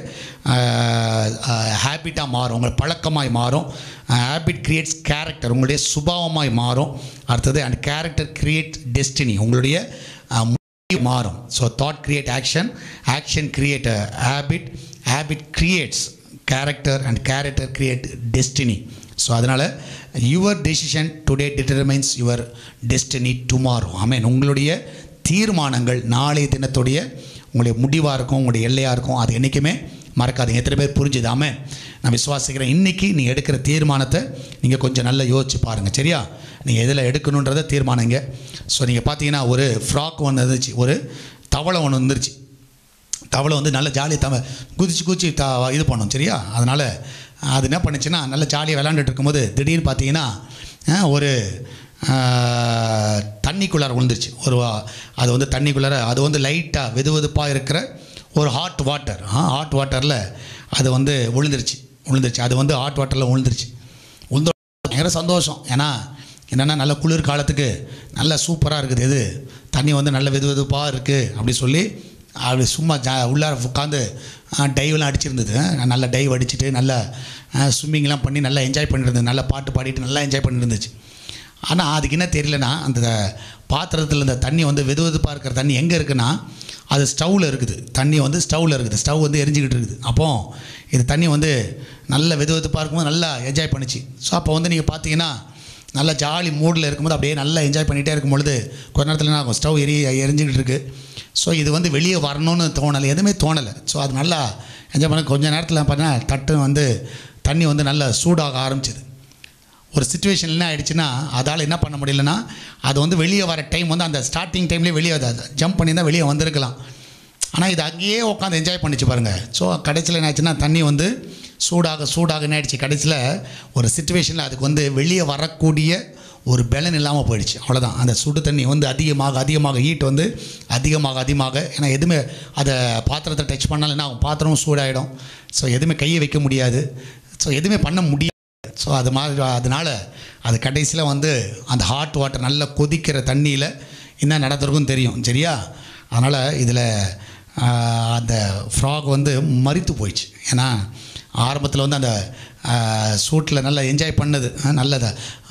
ஹேபிட்டாக மாறும், உங்கள் பழக்கமாய் மாறும். ஹேபிட் கிரியேட்ஸ் கேரக்டர், உங்களுடைய சுபாவமாய் மாறும். அடுத்தது அண்ட் கேரக்டர் கிரியேட் டெஸ்டினி, உங்களுடைய மாறும். So thought create action, action create habit, habit creates character and character create destiny. So அதனால் your decision today determines your destiny tomorrow. Amen. உங்களுடைய தீர்மானங்கள் நாளைய தினத்துடைய உங்களுடைய முடிவாக இருக்கும், உங்களுடைய எல்லையாக இருக்கும். அது என்றைக்குமே மறக்காதீங்க. எத்தனை பேர் புரிஞ்சுது? ஆமென். நான் விசுவாசிக்கிறேன். இன்றைக்கி நீங்கள் எடுக்கிற தீர்மானத்தை நீங்கள் கொஞ்சம் நல்லா யோசிச்சு பாருங்கள். சரியா? நீங்கள் எதில் எடுக்கணுன்றதை தீர்மானிங்க. ஸோ நீங்கள் பார்த்தீங்கன்னா ஒரு ஃப்ராக் ஒன்று இருந்துச்சு, ஒரு தவளை ஒன்று வந்துருச்சு. தவளை வந்து நல்ல ஜாலியாக குதிச்சு இது பண்ணோம். சரியா? அதனால் அது என்ன பண்ணுச்சுன்னா நல்ல ஜாலியாக விளாண்டுட்டு இருக்கும்போது திடீர்னு பார்த்தீங்கன்னா ஒரு தண்ணிக்குள்ளார விழுந்துருச்சு. அது வந்து தண்ணிக்குள்ளார அது வந்து லைட்டாக வெதுவெதுப்பாக இருக்கிற ஒரு ஹாட் வாட்டரில் அது வந்து விழுந்துருச்சு. அது வந்து ஹாட் வாட்டரில் விழுந்துருச்சு. பயங்கர சந்தோஷம். என்னென்னா நல்ல குளிர் காலத்துக்கு நல்ல சூப்பராக இருக்குது, இது தண்ணி வந்து நல்ல வெதுவெதுப்பாக இருக்குது அப்படி சொல்லி அப்படி சும்மா உள்ளார உட்காந்து டைவெலாம் அடிச்சிருந்தது. நல்லா டைவ் அடிச்சுட்டு நல்லா ஸ்விம்மிங்லாம் பண்ணி நல்லா என்ஜாய் பண்ணியிருந்தது, நல்லா பாட்டு பாடிட்டு நல்லா என்ஜாய் பண்ணியிருந்துச்சு. ஆனால் அதுக்கு என்ன தெரியலனா, அந்த பாத்திரத்தில் இந்த தண்ணி வந்து வெதுவெதுப்பாக இருக்கிற தண்ணி எங்கே இருக்குன்னா அது ஸ்டவ்வில் இருக்குது. தண்ணி வந்து ஸ்டவ்வில் இருக்குது, ஸ்டவ் வந்து எரிஞ்சிக்கிட்டு இருக்குது. அப்போது இது தண்ணி வந்து நல்ல வெதுவெதுப்பாக இருக்கும்போது நல்லா என்ஜாய் பண்ணிச்சு. ஸோ அப்போ வந்து நீங்கள் பார்த்தீங்கன்னா நல்லா ஜாலி மூடில் இருக்கும்போது அப்படியே நல்லா என்ஜாய் பண்ணிகிட்டே இருக்கும்பொழுது கொஞ்ச நேரத்தில் என்ன ஆகும், ஸ்டவ் எரிஞ்சிக்கிட்டு இருக்குது. ஸோ இது வந்து வெளியே வரணும்னு தோணலை, எதுவுமே தோணலை. ஸோ அது நல்லா என்ஜாய் பண்ண கொஞ்சம் நேரத்தில் பார்த்தீங்கன்னா தட்டு வந்து தண்ணி வந்து நல்லா சூடாக ஆரம்பிச்சிது. ஒரு சுச்சுவேஷன் என்ன ஆகிடுச்சுன்னா அதால் என்ன பண்ண முடியலன்னா அது வந்து வெளியே வர டைம் வந்து அந்த ஸ்டார்டிங் டைம்லேயே வெளியே ஜம்ப் பண்ணி தான் வெளியே வந்திருக்கலாம். ஆனால் இது அங்கேயே உட்காந்து என்ஜாய் பண்ணிச்சு பாருங்கள். ஸோ கடைசியில் என்ன ஆச்சுன்னா தண்ணி வந்து சூடாக என்ன ஆகிடுச்சு, கடைசியில் ஒரு சுச்சுவேஷனில் அதுக்கு வந்து வெளியே வரக்கூடிய ஒரு பலன் இல்லாமல் போயிடுச்சு. அவ்வளோதான். அந்த சுடு தண்ணி வந்து அதிகமாக ஹீட் வந்து அதிகமாக ஏன்னா எதுவுமே அதை பாத்திரத்தை டச் பண்ணாலும் என்ன ஆகும், பாத்திரமும் சூடாகிடும். ஸோ எதுவுமே கையை வைக்க முடியாது, ஸோ எதுவுமே பண்ண முடியாது. ஸோ அது மாதிரி அதனால் அது கடைசியில் வந்து அந்த ஹாட் வாட்டர் நல்லா கொதிக்கிற தண்ணியில் என்ன நடந்திருக்கும் தெரியும். சரியா? அதனால் இதில் அந்த ஃப்ராக் வந்து மரித்து போயிடுச்சு. ஏன்னா ஆரம்பத்தில் வந்து அந்த சூட்டில் நல்லா என்ஜாய் பண்ணது, நல்லதை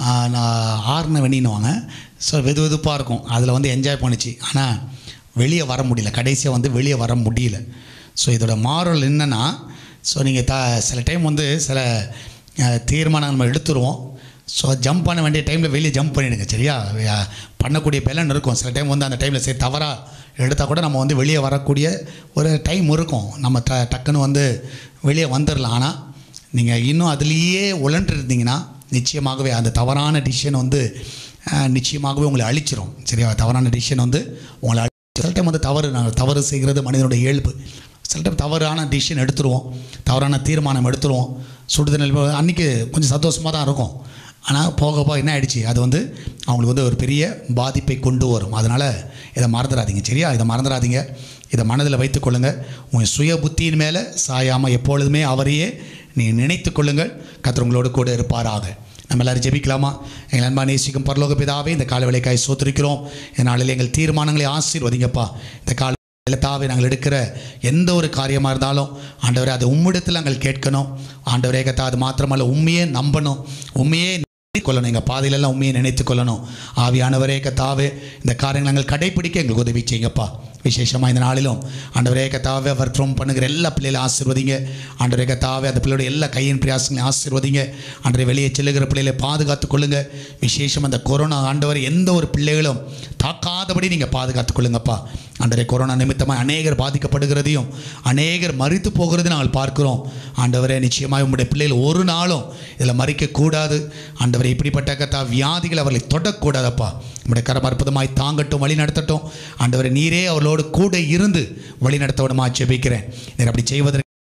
ஆறுன வெண்ணினுவாங்க. ஸோ வெதுவெதுப்பாக இருக்கும், அதில் வந்து என்ஜாய் பண்ணிச்சு. ஆனால் வெளியே வர முடியல, கடைசியாக வந்து வெளியே வர முடியல. ஸோ இதோட மாரல் என்னென்னா, ஸோ நீங்கள் சில டைம் வந்து சில தீர்மானம் நம்ம எடுத்துருவோம். ஸோ ஜம்ப் பண்ண வேண்டிய டைமில் வெளியே ஜம்ப் பண்ணிவிடுங்க. சரியா? பண்ணக்கூடிய பலன் இருக்கும். சில டைம் வந்து அந்த டைமில் சரி தவறாக எடுத்தால் கூட நம்ம வந்து வெளியே வரக்கூடிய ஒரு டைம் இருக்கும், நம்ம டக்குன்னு வந்து வெளியே வந்துடலாம். ஆனால் நீங்கள் இன்னும் அதுலேயே உழன்று இருந்தீங்கன்னா நிச்சயமாகவே அந்த தவறான டிசிஷன் வந்து நிச்சயமாகவே உங்களை அழிச்சிரும். சரியா? தவறான டிசிஷன் வந்து உங்களை சில டைம் வந்து தவறு செய்கிறது மனிதனுடைய இயல்பு. சில டைம் தவறான டிசிஷன் எடுத்துருவோம், தவறான தீர்மானம் எடுத்துருவோம். சுடுதல் அன்றைக்கி கொஞ்சம் சந்தோஷமாக தான் இருக்கும். ஆனால் போக என்ன ஆகிடுச்சு, அது வந்து அவங்களுக்கு வந்து ஒரு பெரிய பாதிப்பை கொண்டு வரும். அதனால் இதை மறந்துடாதீங்க. சரியா? இதை மறந்துடாதீங்க, இதை மனதில் வைத்துக்கொள்ளுங்கள். உங்கள் சுய புத்தியின் மேலே சாயாமல் எப்பொழுதுமே அவரையே நீங்கள் நினைத்து கொள்ளுங்கள். கர்த்தர் உங்களோடு கூட இருப்பாராக. நம்ம எல்லோரும் ஜெபிக்கலாமா? எங்கள் அன்பா நேசிக்கும் பரலோக பிதாவே, இந்த கால வேளைக்காய் சோத்திருக்கிறோம். இந்த நாளில் எங்கள் தீர்மானங்களை ஆசீர்வதிங்கப்பா. இந்த கால தாவே நாங்கள் எடுக்கிற எந்த ஒரு காரியமாக இருந்தாலும் ஆண்டவரே அது உம்மிடத்தில் நாங்கள் கேட்கணும். ஆண்டவரே கத்தா அது மாத்திரமல்ல, உண்மையே நம்பணும், உண்மையே கொள்ளணும், எங்கள் பாதையிலெல்லாம் உண்மையை நினைத்து கொள்ளணும். ஆவியானவரே கத்தாவே இந்த காரியங்கள் நாங்கள் கடைப்பிடிக்க எங்களுக்கு உதவி செய்யுங்கப்பா. விசேஷமாக இந்த நாளிலும் ஆண்டவரே கத்தாவே ஒர்க் ஃப்ரம் பண்ணுகிற எல்லா பிள்ளைகளையும் ஆசீர்வதிங்க. ஆண்டவரே கத்தாவே அந்த பிள்ளையோட எல்லா கையின் பிரயாசங்களையும் ஆசீர்வதிங்க. ஆண்டவரே வெளியே செல்லுகிற பிள்ளைகளை பாதுகாத்து கொள்ளுங்க. விசேஷம் அந்த கொரோனா ஆண்டவர் எந்த ஒரு பிள்ளைகளும் தாக்காதபடி நீங்கள் பாதுகாத்து கொள்ளுங்கப்பா. ஆண்டவரே கொரோனா நிமித்தமாக அநேகர் பாதிக்கப்படுகிறதையும் அநேகர் மரித்து போகிறதையும் நாங்கள் பார்க்கிறோம். ஆண்டவரே நிச்சயமாக உங்களுடைய பிள்ளைகள் ஒரு நாளும் இதில் மறிக்கக்கூடாது. ஆண்டவரே இப்படிப்பட்ட கத்தா வியாதிகள் அவர்களை தொடக்கூடாதப்பா. நம்முடைய கரம் அற்புதமாய் தாங்கட்டும், வழி நடத்தட்டும். ஆண்டவரே நீரே அவர்களோடு கூட இருந்து வழி நடத்த விடமா ஜெபிக்கிறேன். நீர் அப்படி செய்வதற்கு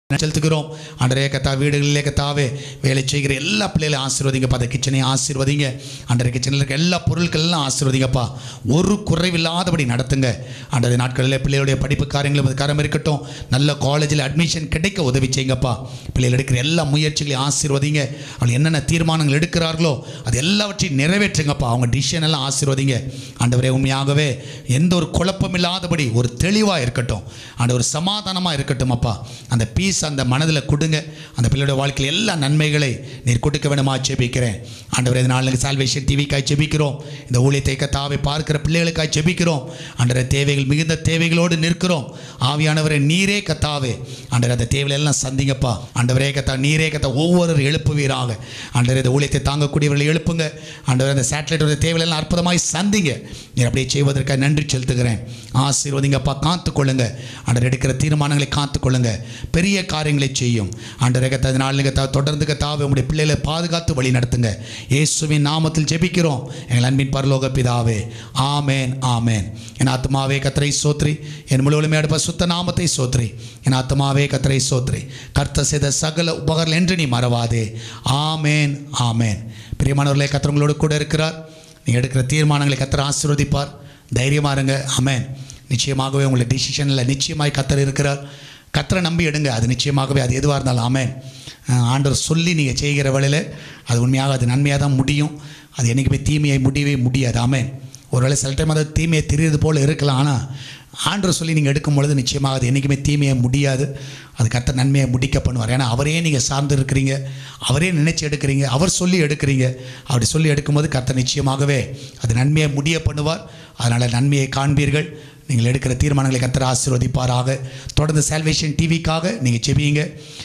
செலுத்துகிறோம். ஆண்டவரே கத்தா வீடுகளிலே கத்தாவே வேலை செய்கிற எல்லா பிள்ளைகளையும் ஆசீர்வதிங்கப்பா. அந்த கிச்சனை ஆசீர்வதிங்க ஆண்டவரே. கிச்சனில் இருக்க எல்லா பொருட்கள் எல்லாம் ஆசீர்வதிங்கப்பா. ஒரு குறைவில்லாதபடி நடத்துங்க ஆண்டவரே. நாட்களில் பிள்ளைகளுடைய படிப்பு காரியங்களும் அது காரம் இருக்கட்டும். நல்ல காலேஜில் அட்மிஷன் கிடைக்க உதவி செய்யுங்கப்பா. பிள்ளைகள் எடுக்கிற எல்லா முயற்சிகளையும் ஆசீர்வதிங்க. அவங்க என்னென்ன தீர்மானங்கள் எடுக்கிறார்களோ அது எல்லாவற்றையும் நிறைவேற்றுங்கப்பா. அவங்க டிசிஷன் எல்லாம் ஆசீர்வதிங்க ஆண்டவரே. உண்மையாகவே எந்த ஒரு குழப்பம் இல்லாதபடி ஒரு தெளிவாக இருக்கட்டும் ஆண்டவர், ஒரு சமாதானமாக இருக்கட்டும் அப்பா. அந்த பீஸ் அந்த மனதில் கொடுங்க. அந்த பிள்ளையோட வாழ்க்கையில் எல்லா நன்மைகளை நீர் கொடுக்க வேண்டுமா ஜெபிக்கிறேன் ஆண்டவரே. இதனால் சால்வேஷன் டிவிக்காய் ஜெபிக்கிறோம். இந்த ஊழியத்தை கத்தாவை பார்க்கிற பிள்ளைகளுக்காய் ஜெபிக்கிறோம் ஆண்டவரே. தேவைகள் மிகுந்த தேவைகளோடு நிற்கிறோம். ஆவியானவரே நீரே கத்தாவே ஆண்டவரே அந்த தேவைகள் எல்லாம் சந்திங்கப்பா ஆண்டவரே. கத்தா நீரே கத்தா ஒவ்வொரு எழுப்புவீராக ஆண்டவரே. இந்த ஊழியத்தை தாங்கக்கூடியவர்களை எழுப்புங்க ஆண்டவரே. அந்த சேட்டலைட்டோட தேவைகள் எல்லாம் அற்புதமாய் சந்திங்க. நீர் அப்படியே செய்வதற்காக நன்றி செலுத்துகிறேன். ஆசீர்வதிங்கப்பா. காத்துக்கொள்ளுங்க ஆண்டவர். எடுக்கிற தீர்மானங்களை காத்துக்கொள்ளுங்க. பெரிய காரியங்களை செய்யும் ஆண்டவரே. கத்தா தொடர்ந்து கத்தாவே உங்களுடைய பிள்ளைகளை பாதுகாத்து வழி நடத்துங்க. இயேசுவின் நாமத்தில் ஜெபிக்கிறோம் எங்கள் அன்பின் பரலோக பிதாவே. ஆமேன் ஆமேன். என் ஆத்மாவே கர்த்தரை சோத்ரி, என் முழுவதுமே அடுப்ப சுத்த நாமத்தை சோத்ரி. என் ஆத்மாவே கர்த்தரை சோத்ரி, கர்த்தர் செய்த சகல உபகாரங்கள் என்று நீ மறவாதே. ஆமேன் ஆமேன். பிரியமானவர்களே, கர்த்தர் உங்களோடு கூட இருக்கிறார். நீங்கள் எடுக்கிற தீர்மானங்களை கர்த்தர் ஆசீர்வதிப்பார். தைரியமாக இருங்க. ஆமேன். நிச்சயமாகவே உங்களுடைய டிசிஷனில் நிச்சயமாய் கர்த்தர் இருக்கிறார். கர்த்தரை நம்பி எடுங்க. அது நிச்சயமாகவே அது எதுவாக இருந்தாலும் ஆமேன். ஆண்டவர் சொல்லி நீங்கள் செய்கிற வேளையில் அது உண்மையாக அது நன்மையாக தான் முடியும். அது என்றைக்குமே தீமையை முடியவே முடியாது. ஆமேன். ஒருவேளை சில டைம் அது தீமையை தெரியுது போல் இருக்கலாம். ஆனால் ஆண்டவர் சொல்லி நீங்கள் எடுக்கும் பொழுது நிச்சயமாக அது என்றைக்குமே தீமையை முடியாது. அது கர்த்தர் நன்மையை முடிக்க பண்ணுவார். ஏன்னா அவரே நீங்கள் சார்ந்து இருக்கிறீங்க, அவரே நினைச்சு எடுக்கிறீங்க, அவர் சொல்லி எடுக்கிறீங்க. அப்படி சொல்லி எடுக்கும்போது கர்த்தர் நிச்சயமாகவே அது நன்மையை முடிய பண்ணுவார். அதனால் நன்மையை காண்பீர்கள். நீங்கள் எடுக்கிற தீர்மானங்களை கர்த்தர் ஆசீர்வதிப்பாராக. தொடர்ந்து சால்வேஷன் டிவிக்காக நீங்கள் செபியுங்க.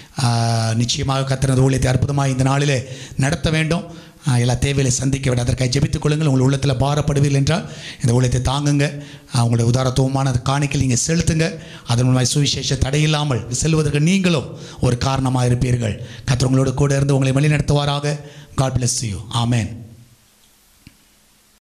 நிச்சயமாக கர்த்தர் ஊழியத்தை அற்புதமாக இந்த நாளில் நடத்த வேண்டும். எல்லா தேவைகளை சந்திக்க வேண்டும். அதற்காக ஜெபித்துக் கொள்ளுங்கள். உங்கள் உள்ளத்தில் பாரப்படுவீர்கள் என்றால் இந்த ஊழியத்தை தாங்குங்க. உங்களுடைய உதாரத்துவமான காணிக்கையில் நீங்கள் செலுத்துங்க. அதன் மூலமாக சுவிசேஷ தடையில்லாமல் செல்வதற்கு நீங்களும் ஒரு காரணமாக இருப்பீர்கள். கர்த்தர் உங்களோடு கூட இருந்து உங்களை வழி நடத்துவாராக. God bless you. Amen.